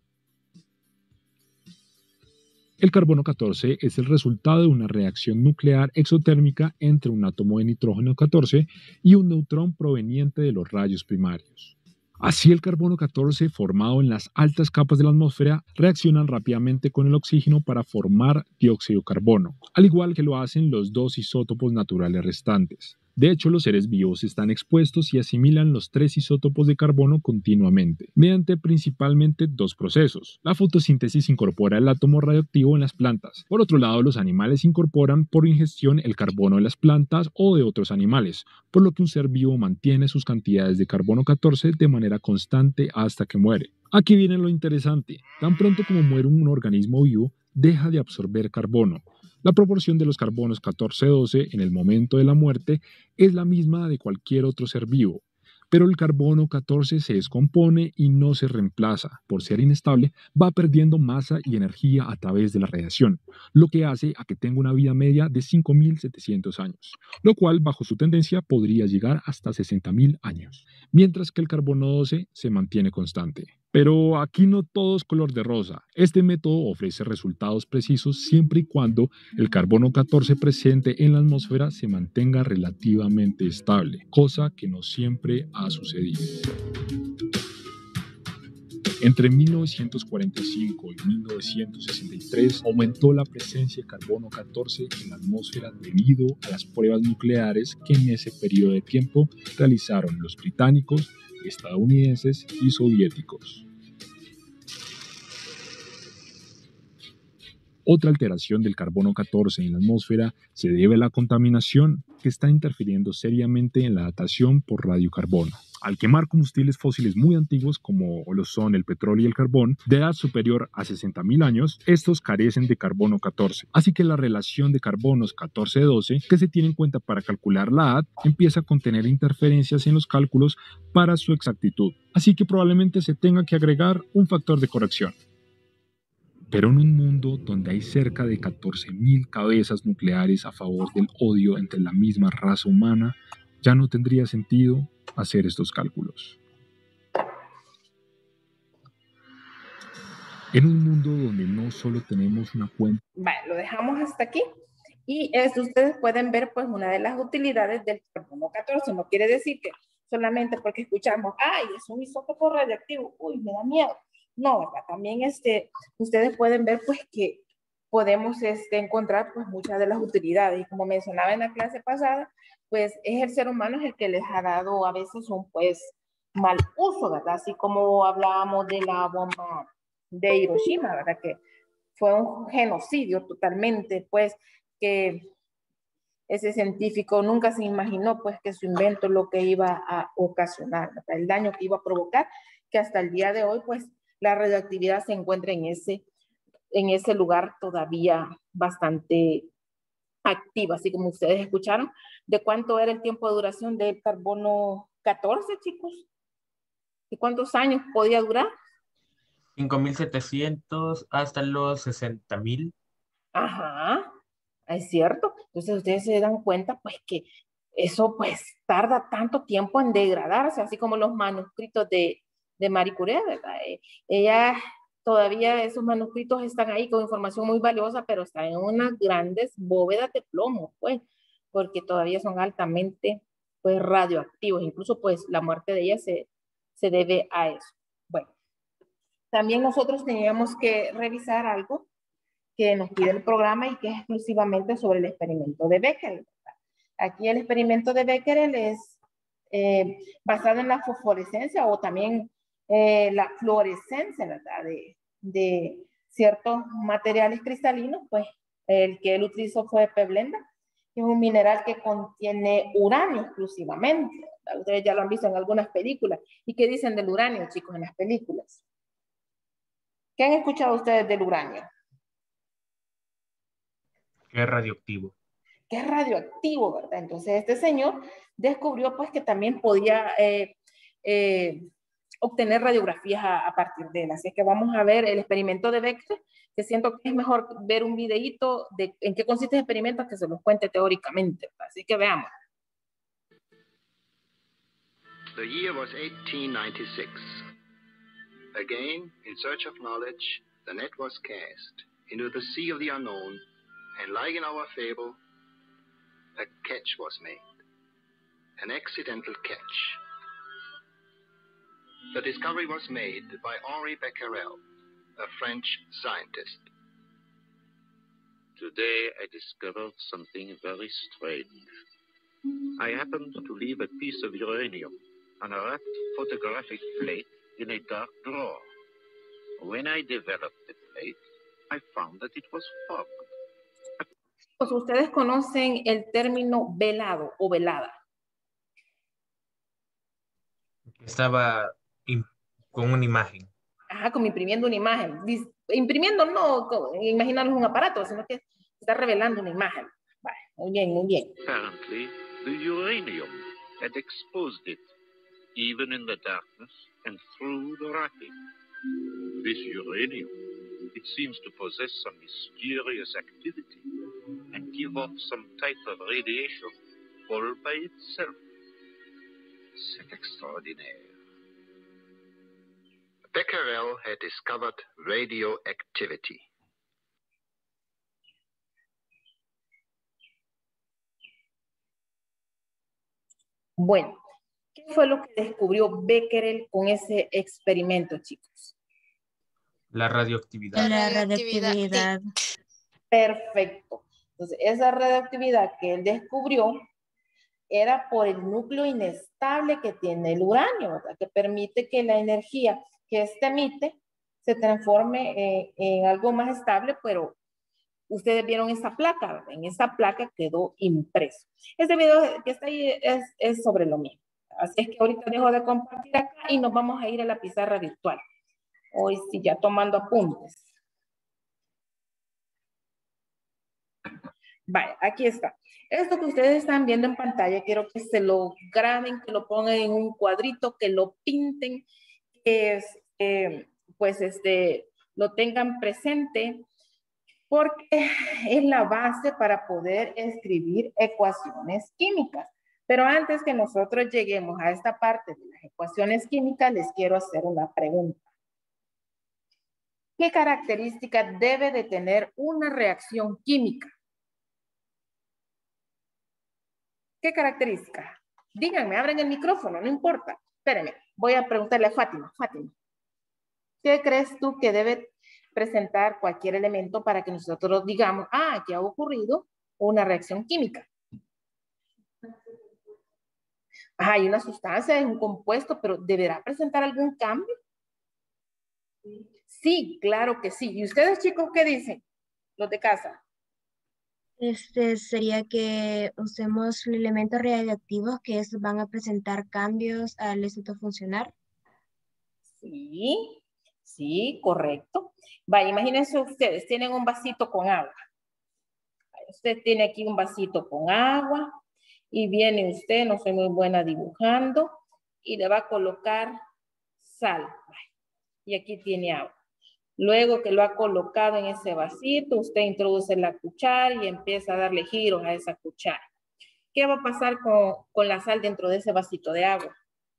El carbono 14 es el resultado de una reacción nuclear exotérmica entre un átomo de nitrógeno 14 y un neutrón proveniente de los rayos primarios. Así, el carbono 14, formado en las altas capas de la atmósfera, reacciona rápidamente con el oxígeno para formar dióxido de carbono, al igual que lo hacen los 2 isótopos naturales restantes. De hecho, los seres vivos están expuestos y asimilan los 3 isótopos de carbono continuamente, mediante principalmente 2 procesos. La fotosíntesis incorpora el átomo radioactivo en las plantas. Por otro lado, los animales incorporan por ingestión el carbono de las plantas o de otros animales, por lo que un ser vivo mantiene sus cantidades de carbono 14 de manera constante hasta que muere. Aquí viene lo interesante. Tan pronto como muere un organismo vivo, deja de absorber carbono. La proporción de los carbonos 14-12 en el momento de la muerte es la misma de cualquier otro ser vivo, pero el carbono 14 se descompone y no se reemplaza. Por ser inestable, va perdiendo masa y energía a través de la radiación, lo que hace a que tenga una vida media de 5.700 años, lo cual bajo su tendencia podría llegar hasta 60.000 años, mientras que el carbono 12 se mantiene constante. Pero aquí no todo es color de rosa. Este método ofrece resultados precisos siempre y cuando el carbono 14 presente en la atmósfera se mantenga relativamente estable, cosa que no siempre ha sucedido. Entre 1945 y 1963 aumentó la presencia de carbono 14 en la atmósfera debido a las pruebas nucleares que en ese periodo de tiempo realizaron los británicos, estadounidenses y soviéticos. Otra alteración del carbono 14 en la atmósfera se debe a la contaminación, que está interfiriendo seriamente en la datación por radiocarbono. Al quemar combustibles fósiles muy antiguos, como lo son el petróleo y el carbón, de edad superior a 60.000 años, estos carecen de carbono 14. Así que la relación de carbonos 14-12, que se tiene en cuenta para calcular la edad, empieza a contener interferencias en los cálculos para su exactitud. Así que probablemente se tenga que agregar un factor de corrección. Pero en un mundo donde hay cerca de 14.000 cabezas nucleares a favor del odio entre la misma raza humana, ya no tendría sentido hacer estos cálculos. En un mundo donde no solo tenemos una cuenta... Vale, lo dejamos hasta aquí. Y ustedes pueden ver pues una de las utilidades del carbono 14. No quiere decir que solamente porque escuchamos, ay, es un isótopo radiactivo, uy, me da miedo. No, ¿verdad? También ustedes pueden ver pues que podemos encontrar pues muchas de las utilidades. Y como mencionaba en la clase pasada, pues es el ser humano el que les ha dado a veces un pues mal uso, ¿verdad? Así como hablábamos de la bomba de Hiroshima, ¿verdad? Que fue un genocidio totalmente, pues que ese científico nunca se imaginó pues que su invento lo que iba a ocasionar, ¿verdad? El daño que iba a provocar, que hasta el día de hoy pues la radioactividad se encuentra en ese lugar todavía bastante activa, así como ustedes escucharon. ¿De cuánto era el tiempo de duración del carbono 14, chicos? ¿Y cuántos años podía durar? 5.700 hasta los 60.000. Ajá, es cierto. Entonces ustedes se dan cuenta pues que eso pues tarda tanto tiempo en degradarse, así como los manuscritos de Marie Curie, ¿verdad? Ella todavía esos manuscritos están ahí con información muy valiosa, pero están en unas grandes bóvedas de plomo, pues, porque todavía son altamente pues radioactivos. Incluso pues la muerte de ella se debe a eso. Bueno, también nosotros teníamos que revisar algo que nos pide el programa y que es exclusivamente sobre el experimento de Becquerel. Aquí el experimento de Becquerel es basado en la fosforescencia o también la fluorescencia, ¿verdad? De ciertos materiales cristalinos, pues el que él utilizó fue peblenda, que es un mineral que contiene uranio exclusivamente. ¿Verdad? Ustedes ya lo han visto en algunas películas. ¿Y qué dicen del uranio, chicos, en las películas? ¿Qué han escuchado ustedes del uranio? Que es radioactivo. Que es radioactivo, ¿verdad? Entonces este señor descubrió pues que también podía obtener radiografías a partir de él. Así que vamos a ver el experimento de Becquerel, que siento que es mejor ver un videíto de en qué consiste el experimento que se los cuente teóricamente. Así que veamos. The year was 1896. Again, in search of knowledge, the net was cast into the sea of the unknown, and like in our fable, a catch was made. An accidental catch. The discovery was made by Henri Becquerel, a French scientist. Today I discovered something very strange. I happened to leave a piece of uranium on a wrapped photographic plate in a dark drawer. When I developed the plate, I found that it was fogged. Pues ustedes conocen el término velado o velada. Estaba con una imagen. Ajá, como imprimiendo una imagen. Imprimiendo no, imaginarnos un aparato, sino que está revelando una imagen. Vale, muy bien, muy bien. Apparently, the uranium had exposed it, even in the darkness and through the wrapping. This uranium, it seems to possess some mysterious activity and give off some type of radiation all by itself. C'est extraordinaire. Becquerel had discovered radioactivity. Bueno, ¿qué fue lo que descubrió Becquerel con ese experimento, chicos? La radioactividad. La radioactividad. Perfecto. Entonces, esa radioactividad que él descubrió era por el núcleo inestable que tiene el uranio, ¿verdad? Que permite que la energía que éste emite se transforme en algo más estable, pero Ustedes vieron esta placa, ¿verdad? En esta placa quedó impreso. Este video que está ahí es sobre lo mismo. Así es que ahorita dejo de compartir acá y nos vamos a ir a la pizarra virtual. Hoy sí, ya tomando apuntes. Vale, aquí está. Esto que ustedes están viendo en pantalla, quiero que se lo graben, que lo pongan en un cuadrito, que lo pinten, que lo tengan presente, porque es la base para poder escribir ecuaciones químicas. Pero antes que nosotros lleguemos a esta parte de las ecuaciones químicas, les quiero hacer una pregunta. ¿Qué característica debe de tener una reacción química? ¿Qué característica? Díganme, abren el micrófono, no importa. Espérenme, voy a preguntarle a Fátima. Fátima, ¿qué crees tú que debe presentar cualquier elemento para que nosotros digamos, aquí ha ocurrido una reacción química? Hay una sustancia, es un compuesto, pero ¿deberá presentar algún cambio? Sí, claro que sí. ¿Y ustedes, chicos, qué dicen? Los de casa. Sería que usemos elementos radiactivos que estos van a presentar cambios al éxito funcionar. Sí, sí, correcto. Vaya, imagínense ustedes, tienen un vasito con agua. Usted tiene aquí un vasito con agua y viene usted, no soy muy buena dibujando, y le va a colocar sal. Y aquí tiene agua. Luego que lo ha colocado en ese vasito, usted introduce la cuchara y empieza a darle giros a esa cuchara. ¿Qué va a pasar con la sal dentro de ese vasito de agua?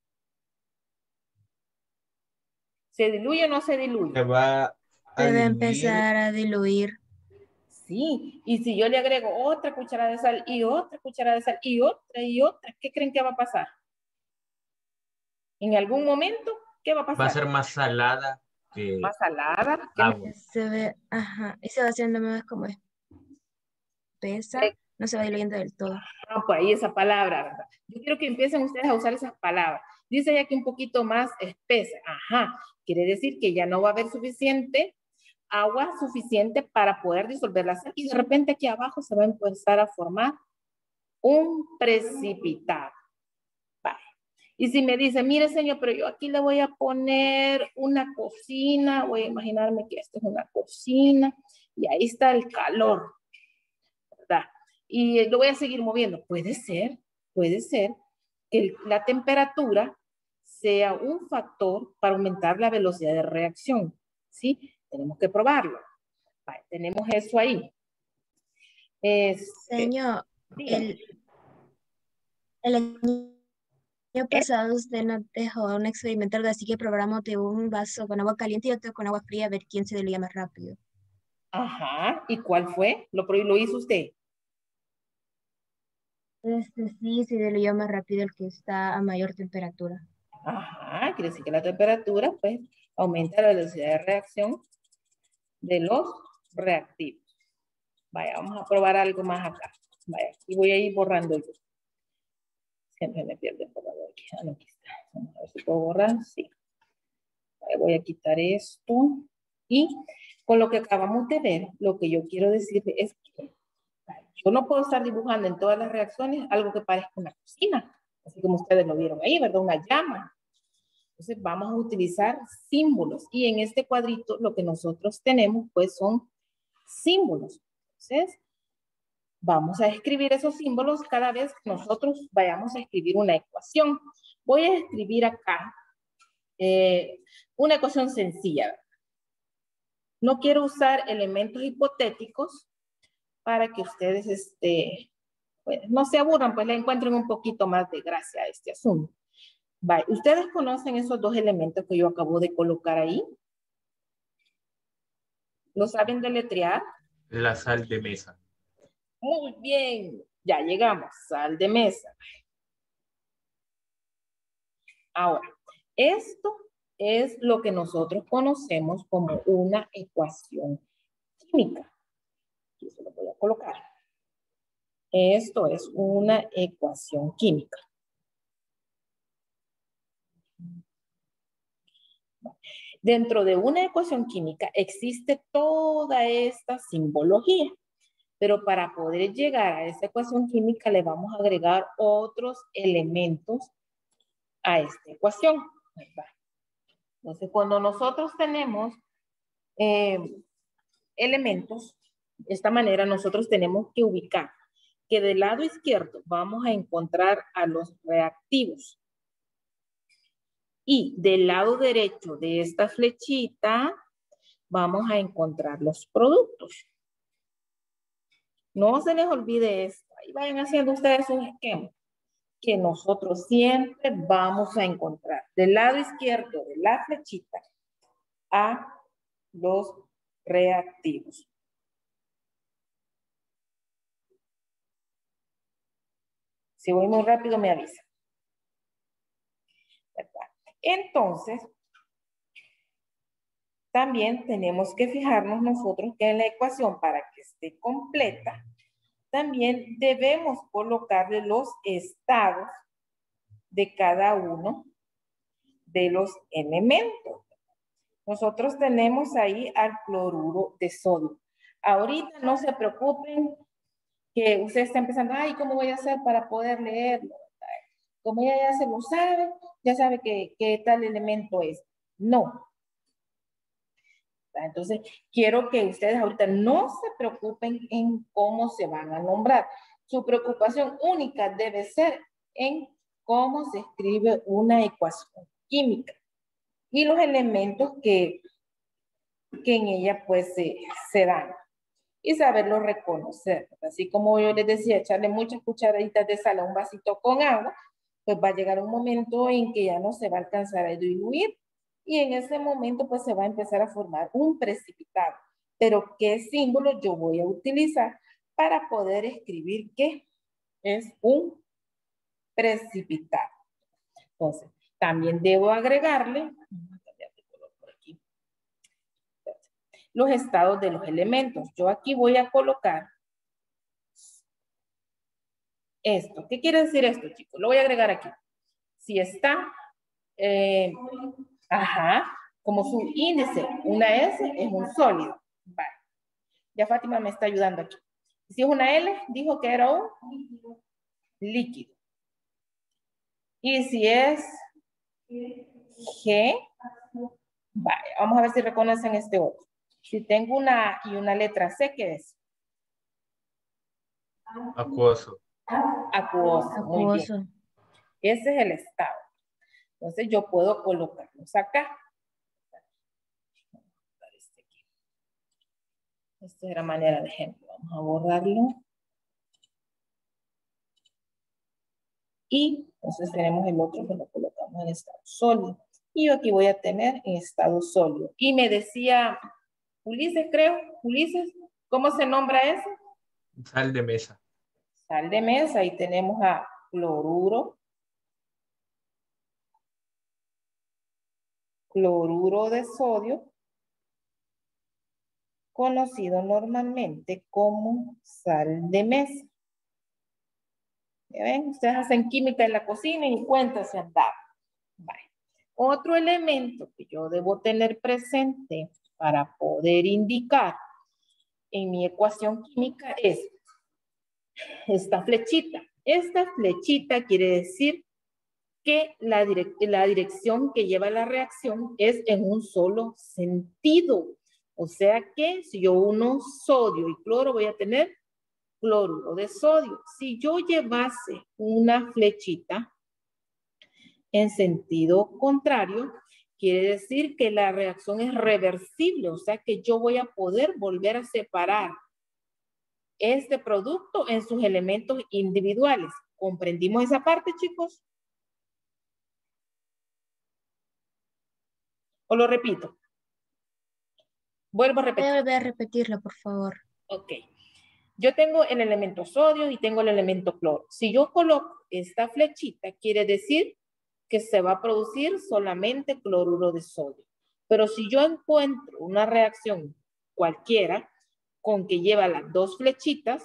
¿Se diluye o no se diluye? Se va a Debe diluir. empezar a diluir. Sí, y si yo le agrego otra cucharada de sal y otra cucharada de sal y otra, ¿qué creen que va a pasar? En algún momento, ¿qué va a pasar? Va a ser más salada que más salada. agua. Se ve, y se va haciendo más como espesa, no se va diluyendo del todo. Pues ahí esa palabra, ¿verdad? Yo quiero que empiecen ustedes a usar esas palabras. Dice ya que un poquito más espesa. Quiere decir que ya no va a haber agua suficiente para poder disolver la sal y de repente aquí abajo se va a empezar a formar un precipitado. Vale. Y si me dice, mire señor, pero yo aquí le voy a poner una cocina, voy a imaginarme que esta es una cocina y ahí está el calor, ¿verdad? Y lo voy a seguir moviendo. Puede ser que la temperatura sea un factor para aumentar la velocidad de reacción, ¿sí? Tenemos que probarlo. Vale, tenemos eso ahí. Señor, el año pasado usted nos dejó un experimento, así que probamos de un vaso con agua caliente y otro con agua fría a ver quién se diluía más rápido. ¿Y cuál fue? ¿Lo hizo usted? Sí, se diluyó más rápido el que está a mayor temperatura. Quiere decir que la temperatura, pues, aumenta la velocidad de reacción de los reactivos. Vaya, vamos a probar algo más acá. Vaya, y voy a ir borrando yo. Siempre me pierde el borrador aquí. Aquí está. Vamos a ver si puedo borrar. Sí. Vaya, voy a quitar esto. Y con lo que acabamos de ver, lo que yo quiero decirle es que yo no puedo estar dibujando en todas las reacciones algo que parezca una cocina. Así como ustedes lo vieron ahí, ¿verdad? Una llama. Entonces vamos a utilizar símbolos y en este cuadrito lo que nosotros tenemos pues son símbolos. Entonces vamos a escribir esos símbolos cada vez que nosotros vayamos a escribir una ecuación. Voy a escribir acá una ecuación sencilla. No quiero usar elementos hipotéticos para que ustedes pues, no se aburran, pues le encuentren un poquito más de gracia a este asunto. Vale. ¿Ustedes conocen esos dos elementos que yo acabo de colocar ahí? ¿Lo saben deletrear? La sal de mesa. Muy bien, ya llegamos, sal de mesa. Ahora, esto es lo que nosotros conocemos como una ecuación química. Aquí se lo voy a colocar. Esto es una ecuación química. Dentro de una ecuación química existe toda esta simbología, pero para poder llegar a esta ecuación química le vamos a agregar otros elementos a esta ecuación. Entonces, cuando nosotros tenemos elementos, de esta manera nosotros tenemos que ubicar que del lado izquierdo vamos a encontrar a los reactivos. Y del lado derecho de esta flechita vamos a encontrar los productos. No se les olvide esto. Ahí vayan haciendo ustedes un esquema que nosotros siempre vamos a encontrar del lado izquierdo de la flechita a los reactivos. Si voy muy rápido me avisa. ¿Verdad? Entonces, también tenemos que fijarnos nosotros que en la ecuación, para que esté completa, también debemos colocarle los estados de cada uno de los elementos. Nosotros tenemos ahí al cloruro de sodio. Ahorita no se preocupen que usted está empezando, ay, ¿cómo voy a hacer para poder leerlo? Como ella ya se lo sabe, ya sabe que tal elemento es. No. Entonces, quiero que ustedes ahorita no se preocupen en cómo se van a nombrar. Su preocupación única debe ser en cómo se escribe una ecuación química y los elementos que en ella pues se dan y saberlo reconocer. Así como yo les decía, echarle muchas cucharaditas de sal a un vasito con agua, pues va a llegar un momento en que ya no se va a alcanzar a diluir y en ese momento pues se va a empezar a formar un precipitado. Pero ¿qué símbolo yo voy a utilizar para poder escribir que es un precipitado? Entonces, también debo agregarle los estados de los elementos. Yo aquí voy a colocar esto. ¿Qué quiere decir esto, chicos? Lo voy a agregar aquí. Si está, como su índice, una S es un sólido. Vale. Ya Fátima me está ayudando aquí. Si es una L, dijo que era un líquido. Y si es G, vale, vamos a ver si reconocen este otro. Si tengo una A y una letra C, ¿qué es? Acuoso. Acuoso. Muy bien. Ese es el estado. Entonces yo puedo colocarlos acá. Esta es la manera de ejemplo. Vamos a borrarlo. Y entonces tenemos el otro que lo colocamos en estado sólido. Y yo aquí voy a tener en estado sólido. Y me decía Ulises, creo. Ulises, ¿cómo se nombra eso? Sal de mesa. Sal de mesa. Ahí tenemos a cloruro. Cloruro de sodio, conocido normalmente como sal de mesa. ¿Ya ven? Ustedes hacen química en la cocina y cuentan se han dado. Vale. Otro elemento que yo debo tener presente para poder indicar en mi ecuación química es esta flechita. Esta flechita quiere decir que la dirección que lleva la reacción es en un solo sentido. O sea que si yo uno sodio y cloro, voy a tener cloruro de sodio. Si yo llevase una flechita en sentido contrario, quiere decir que la reacción es reversible. O sea que yo voy a poder volver a separar este producto en sus elementos individuales. ¿Comprendimos esa parte, chicos? ¿O lo repito? Vuelvo a repetir. Voy a repetirlo, por favor. Ok. Yo tengo el elemento sodio y tengo el elemento cloro. Si yo coloco esta flechita, quiere decir que se va a producir solamente cloruro de sodio. Pero si yo encuentro una reacción cualquiera con que lleva las dos flechitas,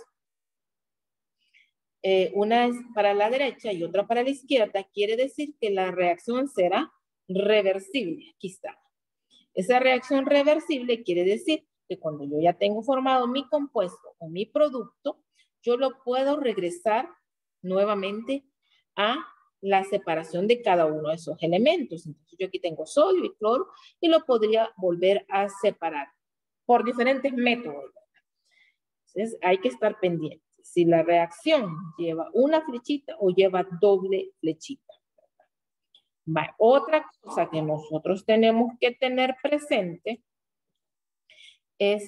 una es para la derecha y otra para la izquierda, quiere decir que la reacción será reversible. Aquí está. Esa reacción reversible quiere decir que cuando yo ya tengo formado mi compuesto o mi producto, yo lo puedo regresar nuevamente a la separación de cada uno de esos elementos. Entonces yo aquí tengo sodio y cloro y lo podría volver a separar por diferentes métodos. Entonces hay que estar pendientes si la reacción lleva una flechita o lleva doble flechita. Vale. Otra cosa que nosotros tenemos que tener presente es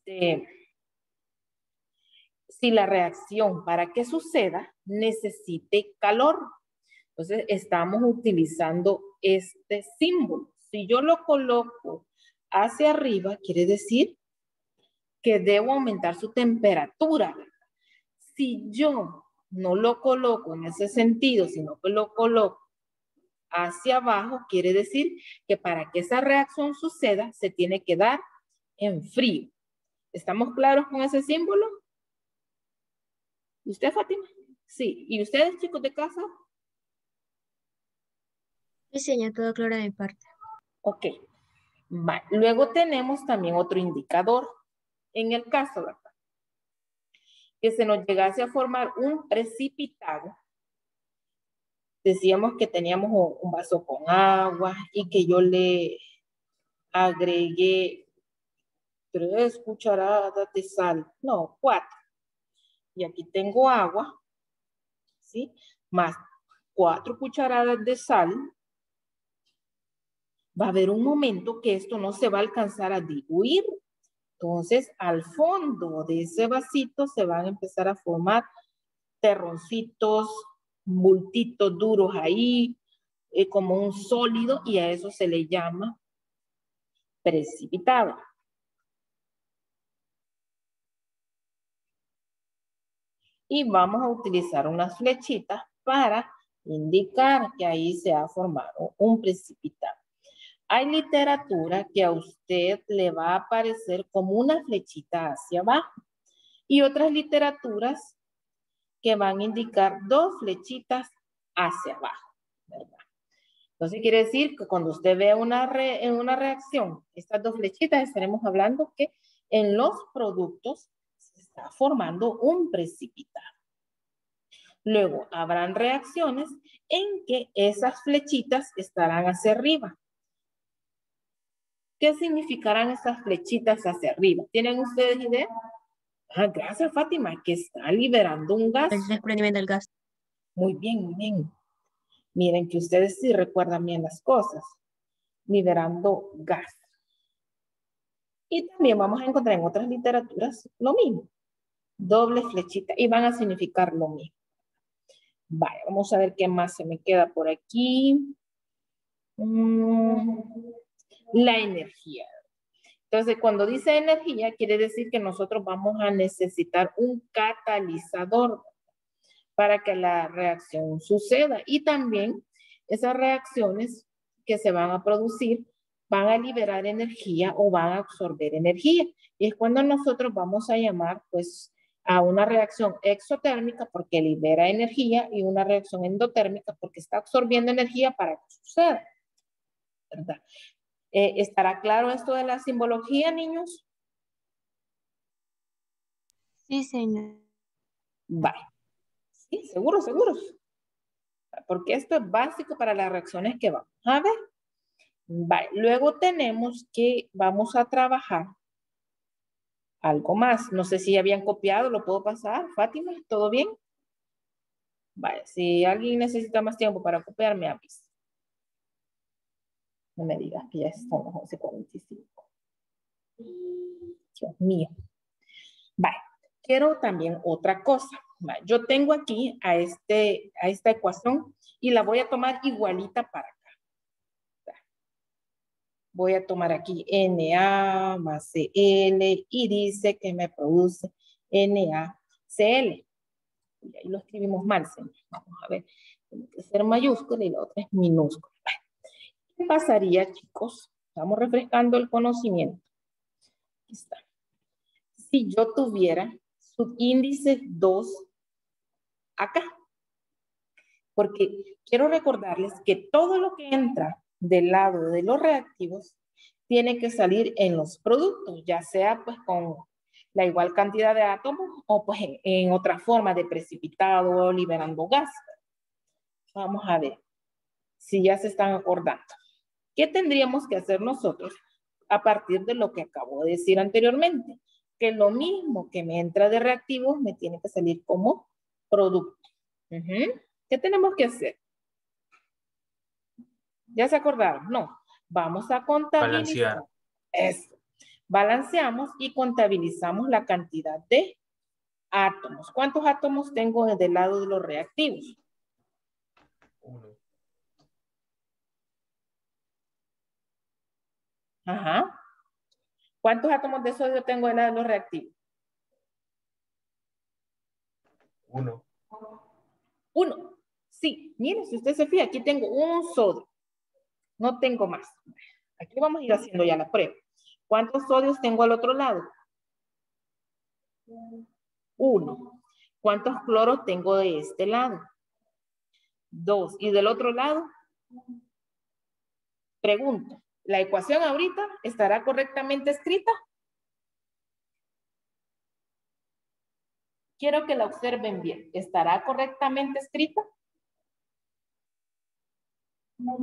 si la reacción para que suceda necesite calor. Entonces estamos utilizando este símbolo. Si yo lo coloco hacia arriba, quiere decir que debo aumentar su temperatura. Si yo no lo coloco en ese sentido, sino que lo coloco hacia abajo, quiere decir que para que esa reacción suceda, se tiene que dar en frío. ¿Estamos claros con ese símbolo? ¿Y usted, Fátima? Sí. ¿Y ustedes, chicos de casa? Sí, señor, todo claro de mi parte. Ok. Vale. Luego tenemos también otro indicador. En el caso, ¿verdad?, que se nos llegase a formar un precipitado, decíamos que teníamos un vaso con agua y que yo le agregué 3 cucharadas de sal, no, 4. Y aquí tengo agua, ¿sí? Más 4 cucharadas de sal. Va a haber un momento que esto no se va a alcanzar a diluir. Entonces, al fondo de ese vasito se van a empezar a formar terroncitos, bultitos duros ahí, como un sólido, y a eso se le llama precipitado. Y vamos a utilizar unas flechitas para indicar que ahí se ha formado un precipitado. Hay literatura que a usted le va a aparecer como una flechita hacia abajo y otras literaturas que van a indicar 2 flechitas hacia abajo, ¿verdad? Entonces quiere decir que cuando usted ve en una reacción estas 2 flechitas, estaremos hablando que en los productos se está formando un precipitado. Luego habrán reacciones en que esas flechitas estarán hacia arriba. ¿Qué significarán esas flechitas hacia arriba? ¿Tienen ustedes idea? Ah, gracias, Fátima, que está liberando un gas. El desprendimiento del gas. Muy bien, muy bien. Miren que ustedes sí recuerdan bien las cosas. Liberando gas. Y también vamos a encontrar en otras literaturas lo mismo. Doble flechita y van a significar lo mismo. Vale, vamos a ver qué más se me queda por aquí. La energía. Entonces, cuando dice energía, quiere decir que nosotros vamos a necesitar un catalizador para que la reacción suceda. Y también esas reacciones que se van a producir van a liberar energía o van a absorber energía. Y es cuando nosotros vamos a llamar, pues, a una reacción exotérmica porque libera energía y una reacción endotérmica porque está absorbiendo energía para que suceda, ¿verdad? ¿Estará claro esto de la simbología, niños? Sí, señor. Vale. Sí, seguros, seguros. Porque esto es básico para las reacciones que vamos a ver. Vale. Luego tenemos que vamos a trabajar algo más. No sé si ya habían copiado, lo puedo pasar. Fátima, ¿todo bien? Vale, si alguien necesita más tiempo para copiar, me avisa. No me digas que ya son las 11:45. Dios mío. Vale, quiero también otra cosa. Vale, yo tengo aquí a esta ecuación y la voy a tomar igualita para acá. Vale. Voy a tomar aquí Na más Cl y dice que me produce NaCl. Y ahí lo escribimos mal, señor. Vamos a ver. Tiene que ser mayúscula y la otra es minúscula. ¿Qué pasaría, chicos? Estamos refrescando el conocimiento. Aquí está. Si yo tuviera subíndice 2 acá. Porque quiero recordarles que todo lo que entra del lado de los reactivos tiene que salir en los productos, ya sea pues con la igual cantidad de átomos o pues en otra forma de precipitado o liberando gas. Vamos a ver si ya se están acordando. ¿Qué tendríamos que hacer nosotros a partir de lo que acabo de decir anteriormente? Que lo mismo que me entra de reactivos me tiene que salir como producto. ¿Qué tenemos que hacer? ¿Ya se acordaron? No. Vamos a contabilizar. Balancear. Eso. Balanceamos y contabilizamos la cantidad de átomos. ¿Cuántos átomos tengo del lado de los reactivos? 1. Ajá. ¿Cuántos átomos de sodio tengo del lado de los reactivos? 1. 1. Sí, miren, si usted se fija, aquí tengo un sodio. No tengo más. Aquí vamos a ir haciendo ya la prueba. ¿Cuántos sodios tengo al otro lado? 1. ¿Cuántos cloros tengo de este lado? 2. ¿Y del otro lado? Pregunto, ¿la ecuación ahorita estará correctamente escrita? Quiero que la observen bien. ¿Estará correctamente escrita? No,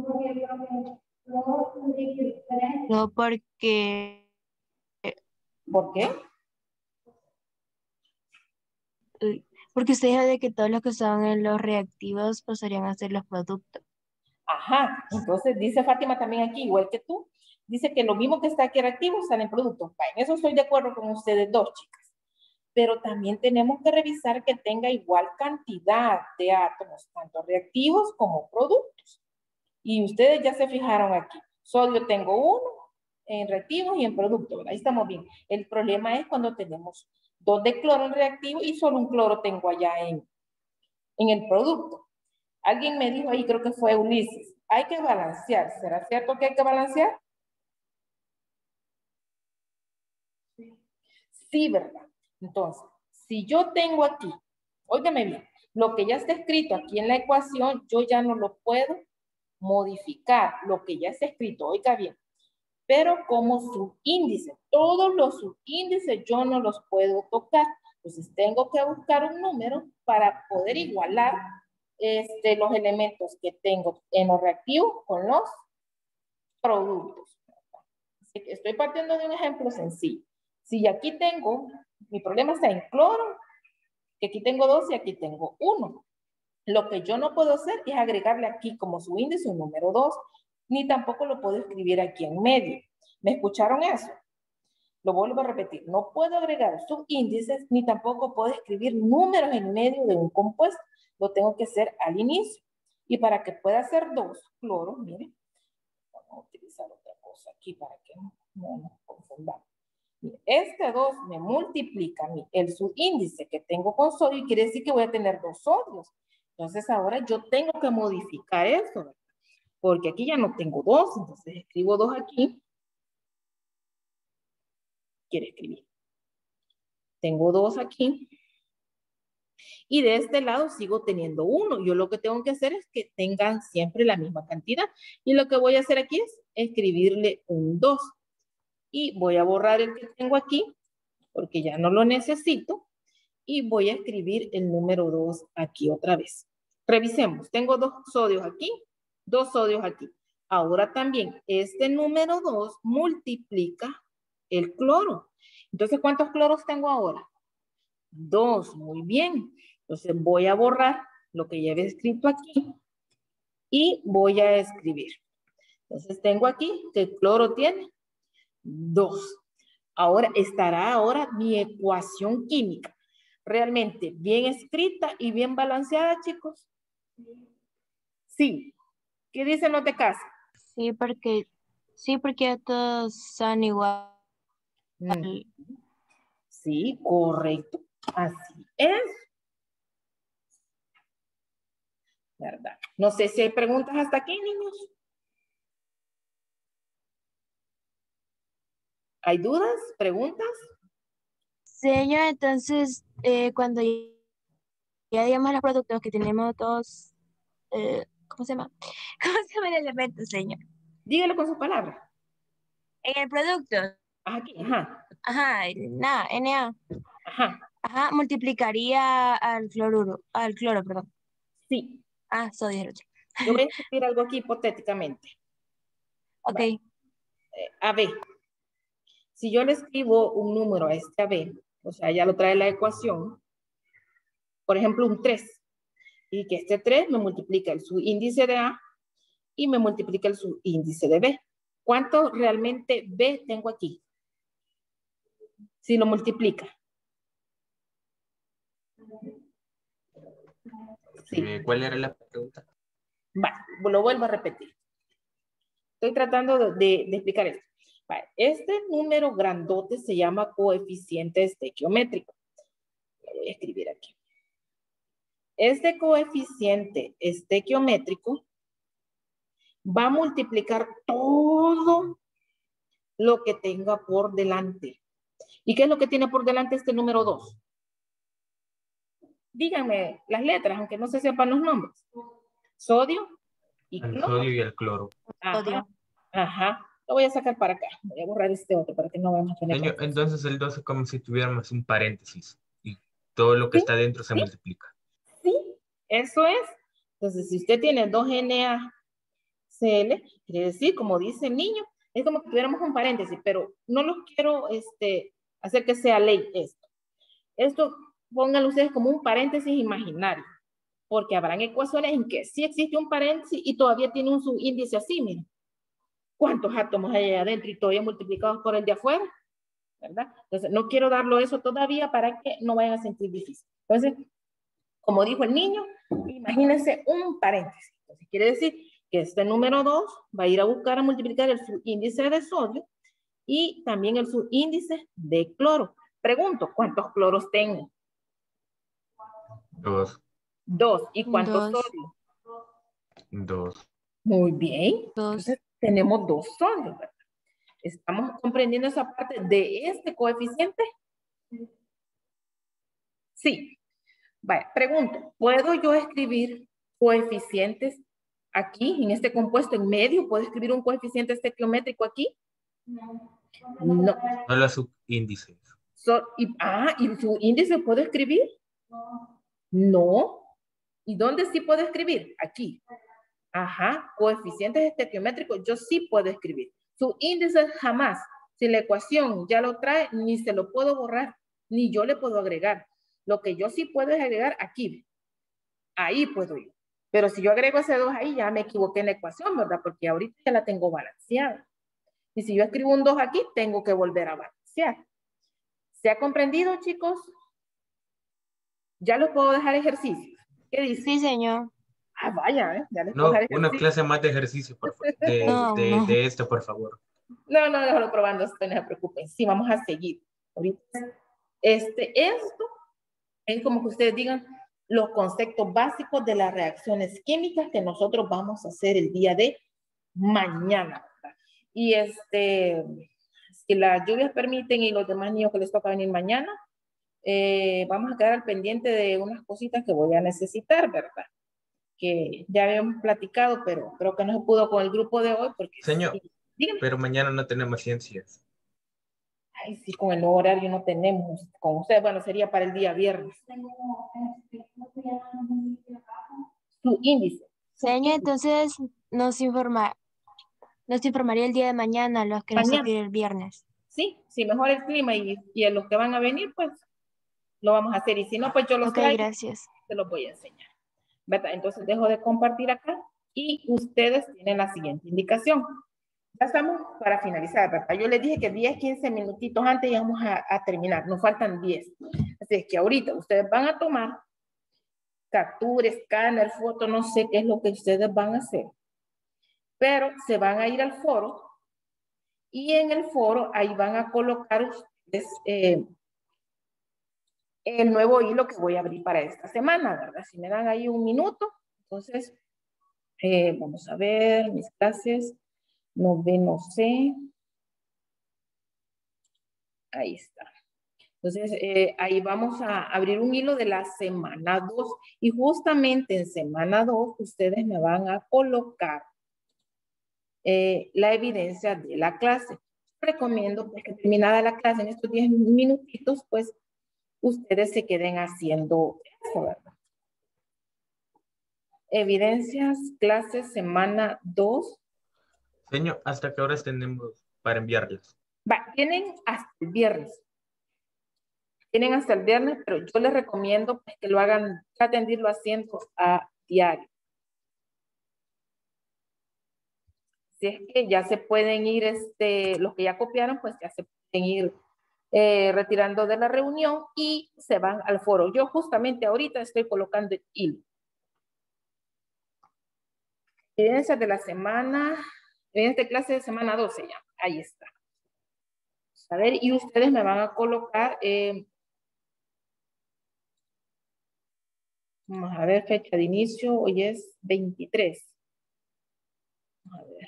porque... ¿Por qué? Porque usted dijo de que todos los que estaban en los reactivos pasarían a ser los productos. Ajá, entonces dice Fátima también aquí, igual que tú, dice que lo mismo que está aquí reactivo salen productos. En eso estoy de acuerdo con ustedes dos, chicas. Pero también tenemos que revisar que tenga igual cantidad de átomos, tanto reactivos como productos. Y ustedes ya se fijaron aquí. Sodio tengo 1 en reactivos y en productos. Ahí estamos bien. El problema es cuando tenemos 2 de cloro en reactivo y solo un cloro tengo allá en el producto. Alguien me dijo ahí, creo que fue Ulises, hay que balancear. ¿Será cierto que hay que balancear? Sí, ¿verdad? Entonces, si yo tengo aquí, óigame bien, lo que ya está escrito aquí en la ecuación, yo ya no lo puedo modificar. Lo que ya está escrito, oiga bien, pero como subíndice, todos los subíndices yo no los puedo tocar. Entonces, tengo que buscar un número para poder igualar los elementos que tengo en los reactivos con los productos. Así que estoy partiendo de un ejemplo sencillo. Si aquí tengo, mi problema está en cloro, que aquí tengo 2 y aquí tengo 1. Lo que yo no puedo hacer es agregarle aquí como su índice un número 2, ni tampoco lo puedo escribir aquí en medio. ¿Me escucharon eso? Lo vuelvo a repetir. No puedo agregar subíndices, ni tampoco puedo escribir números en medio de un compuesto. Lo tengo que hacer al inicio. Y para que pueda ser 2 cloros, miren, vamos a utilizar otra cosa aquí para que no nos confundamos. Este 2 me multiplica el subíndice que tengo con sodio y quiere decir que voy a tener 2 sodios. Entonces ahora yo tengo que modificar eso, ¿verdad? Porque aquí ya no tengo 2, entonces escribo 2 aquí. Quiere escribir. Tengo 2 aquí. Y de este lado sigo teniendo 1. Yo lo que tengo que hacer es que tengan siempre la misma cantidad. Y lo que voy a hacer aquí es escribirle un 2. Y voy a borrar el que tengo aquí, porque ya no lo necesito. Y voy a escribir el número 2 aquí otra vez. Revisemos. Tengo 2 sodios aquí, 2 sodios aquí. Ahora también este número 2 multiplica el cloro. Entonces, ¿cuántos cloros tengo ahora? 2, muy bien. Entonces voy a borrar lo que ya había escrito aquí y voy a escribir. Entonces tengo aquí que el cloro tiene 2. Ahora estará mi ecuación química realmente bien escrita y bien balanceada, chicos. Sí. ¿Qué dicen los de casa? Sí, porque todos son igual. Sí, correcto. Así es. ¿Verdad? No sé si hay preguntas hasta aquí, niños. ¿Hay dudas? ¿Preguntas? Señor, entonces, cuando ya digamos los productos que tenemos dos, ¿cómo se llama? ¿Cómo se llama el elemento, señor? Dígalo con sus palabras. En el producto. Aquí, ajá. Ajá, Na. Ajá. Ajá, multiplicaría al cloro, perdón. Sí. Ah, sodio el otro. Yo voy a escribir algo aquí hipotéticamente. Ok. AB. Si yo le escribo un número a este AB, o sea, ya lo trae la ecuación, por ejemplo, un 3, y que este 3 me multiplica el subíndice de A y me multiplica el subíndice de B. ¿Cuánto realmente B tengo aquí? Si lo multiplica. Sí. ¿Cuál era la pregunta? Va, lo vuelvo a repetir. Estoy tratando de explicar esto. Va, este número grandote se llama coeficiente estequiométrico. Lo voy a escribir aquí. Este coeficiente estequiométrico va a multiplicar todo lo que tenga por delante. ¿Y qué es lo que tiene por delante este número 2? Díganme las letras, aunque no se sepan los nombres. Sodio y cloro. El sodio y el cloro. Ajá, ajá. Lo voy a sacar para acá. Voy a borrar este otro para que no vayamos a tener Señor, confusión. entonces el 2 es como si tuviéramos un paréntesis y todo lo que está dentro se multiplica. Sí, eso es. Entonces, si usted tiene 2NaCl, quiere decir, como dice el niño, es como que tuviéramos un paréntesis, pero no lo quiero hacer que sea ley esto. Esto pónganlo ustedes como un paréntesis imaginario, porque habrán ecuaciones en que sí existe un paréntesis y todavía tiene un subíndice así, miren. ¿Cuántos átomos hay adentro y todavía multiplicados por el de afuera? ¿Verdad? Entonces, no quiero darlo eso todavía para que no vayan a sentir difícil. Entonces, como dijo el niño, imagínense un paréntesis. Entonces, quiere decir que este número 2 va a ir a buscar a multiplicar el subíndice de sodio y también el subíndice de cloro. Pregunto, ¿cuántos cloros tengo? 2. 2. ¿Y cuántos 2. sodio? 2. Muy bien. 2. Entonces, tenemos 2 sodios, ¿verdad? ¿Estamos comprendiendo esa parte de este coeficiente? Sí. Vale, pregunto, ¿puedo yo escribir coeficientes aquí, en este compuesto en medio? ¿Puedo escribir un coeficiente estequiométrico aquí? No. No los subíndices. ¿Y su índice puedo escribir? No. ¿Y dónde sí puedo escribir? Aquí. Ajá, coeficientes estequiométricos, yo sí puedo escribir. Su índice jamás. Si la ecuación ya lo trae, ni se lo puedo borrar, ni yo le puedo agregar. Lo que yo sí puedo es agregar aquí. Ahí puedo ir. Pero si yo agrego ese 2 ahí, ya me equivoqué en la ecuación, ¿verdad? Porque ahorita ya la tengo balanceada. Y si yo escribo un 2 aquí, tengo que volver a balancear. ¿Se ha comprendido, chicos? Ya los puedo dejar ejercicios. ¿Qué dice? Sí, señor. Ah, vaya, ya les No, puedo dejar una ejercicios. clase más de ejercicio, por favor. De esto, por favor. No, déjalo probando, no se preocupen. Sí, vamos a seguir. Ahorita. Esto es como que ustedes digan los conceptos básicos de las reacciones químicas que nosotros vamos a hacer el día de mañana, ¿verdad? Y si las lluvias permiten y los demás niños que les toca venir mañana, vamos a quedar al pendiente de unas cositas que voy a necesitar, ¿verdad? Que ya habíamos platicado, pero creo que no se pudo con el grupo de hoy porque... Señor, dígame. pero mañana no tenemos ciencias. Ay, sí, con el nuevo horario no tenemos. Con usted, bueno, sería para el día viernes. Su índice. Señor, entonces nos informaría el día de mañana los que nos toque ir el viernes. Sí, si mejora el clima y a los que van a venir, pues lo vamos a hacer. Y si no, pues yo los traigo. Gracias. Se los voy a enseñar. ¿Verdad? Entonces dejo de compartir acá y ustedes tienen la siguiente indicación. Ya estamos para finalizar, ¿verdad? Yo les dije que 10, 15 minutitos antes ya vamos a terminar. Nos faltan 10. Así es que ahorita ustedes van a tomar captura, escáner, foto, no sé qué es lo que ustedes van a hacer. Pero se van a ir al foro y en el foro ahí van a colocar ustedes el nuevo hilo que voy a abrir para esta semana, ¿verdad? Si me dan ahí un minuto, entonces vamos a ver mis clases, no sé. Ahí está. Entonces, ahí vamos a abrir un hilo de la semana 2 y justamente en semana 2 ustedes me van a colocar la evidencia de la clase. recomiendo pues, que terminada la clase en estos 10 minutitos, pues ustedes se queden haciendo eso, ¿verdad? Evidencias, clases, semana 2. Señor, ¿hasta qué horas tenemos para enviarlas? Tienen hasta el viernes. Tienen hasta el viernes, pero yo les recomiendo pues, que lo hagan, traten de irlo haciendo a diario. Si es que ya se pueden ir, los que ya copiaron, pues ya se pueden ir retirando de la reunión y se van al foro. Yo justamente ahorita estoy colocando el hilo. Evidencias de la semana, evidencia de clase de semana 12 ya, ahí está. A ver, y ustedes me van a colocar, vamos a ver, fecha de inicio, hoy es 23. A ver.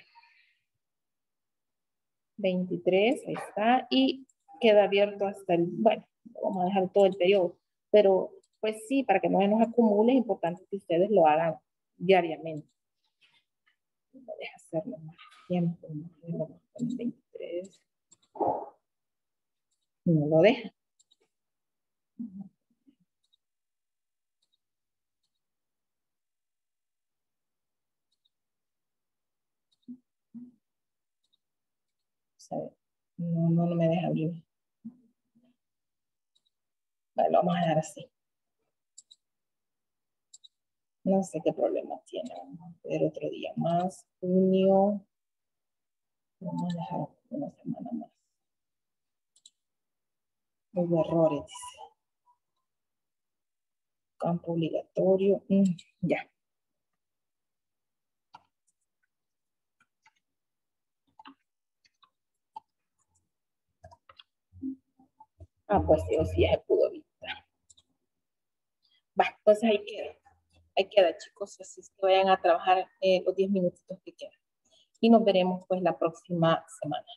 23, ahí está, y queda abierto hasta el, bueno, vamos a dejar todo el periodo, pero pues sí, para que no se nos acumule, es importante que ustedes lo hagan diariamente. No deja hacerlo más tiempo, no, 23. No lo deja. No me deja abrir. Vale, lo vamos a dejar así. No sé qué problema tiene. Vamos a ver otro día más. Junio. Vamos a dejar una semana más. Hubo errores, dice. Campo obligatorio. Ya. Pues sí, ya se pudo evitar. Va, entonces ahí queda. Ahí queda, chicos. Así es que vayan a trabajar los 10 minutitos que quedan. Y nos veremos pues la próxima semana.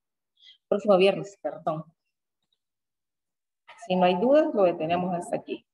Próximo viernes, perdón. Si no hay dudas, lo detenemos hasta aquí.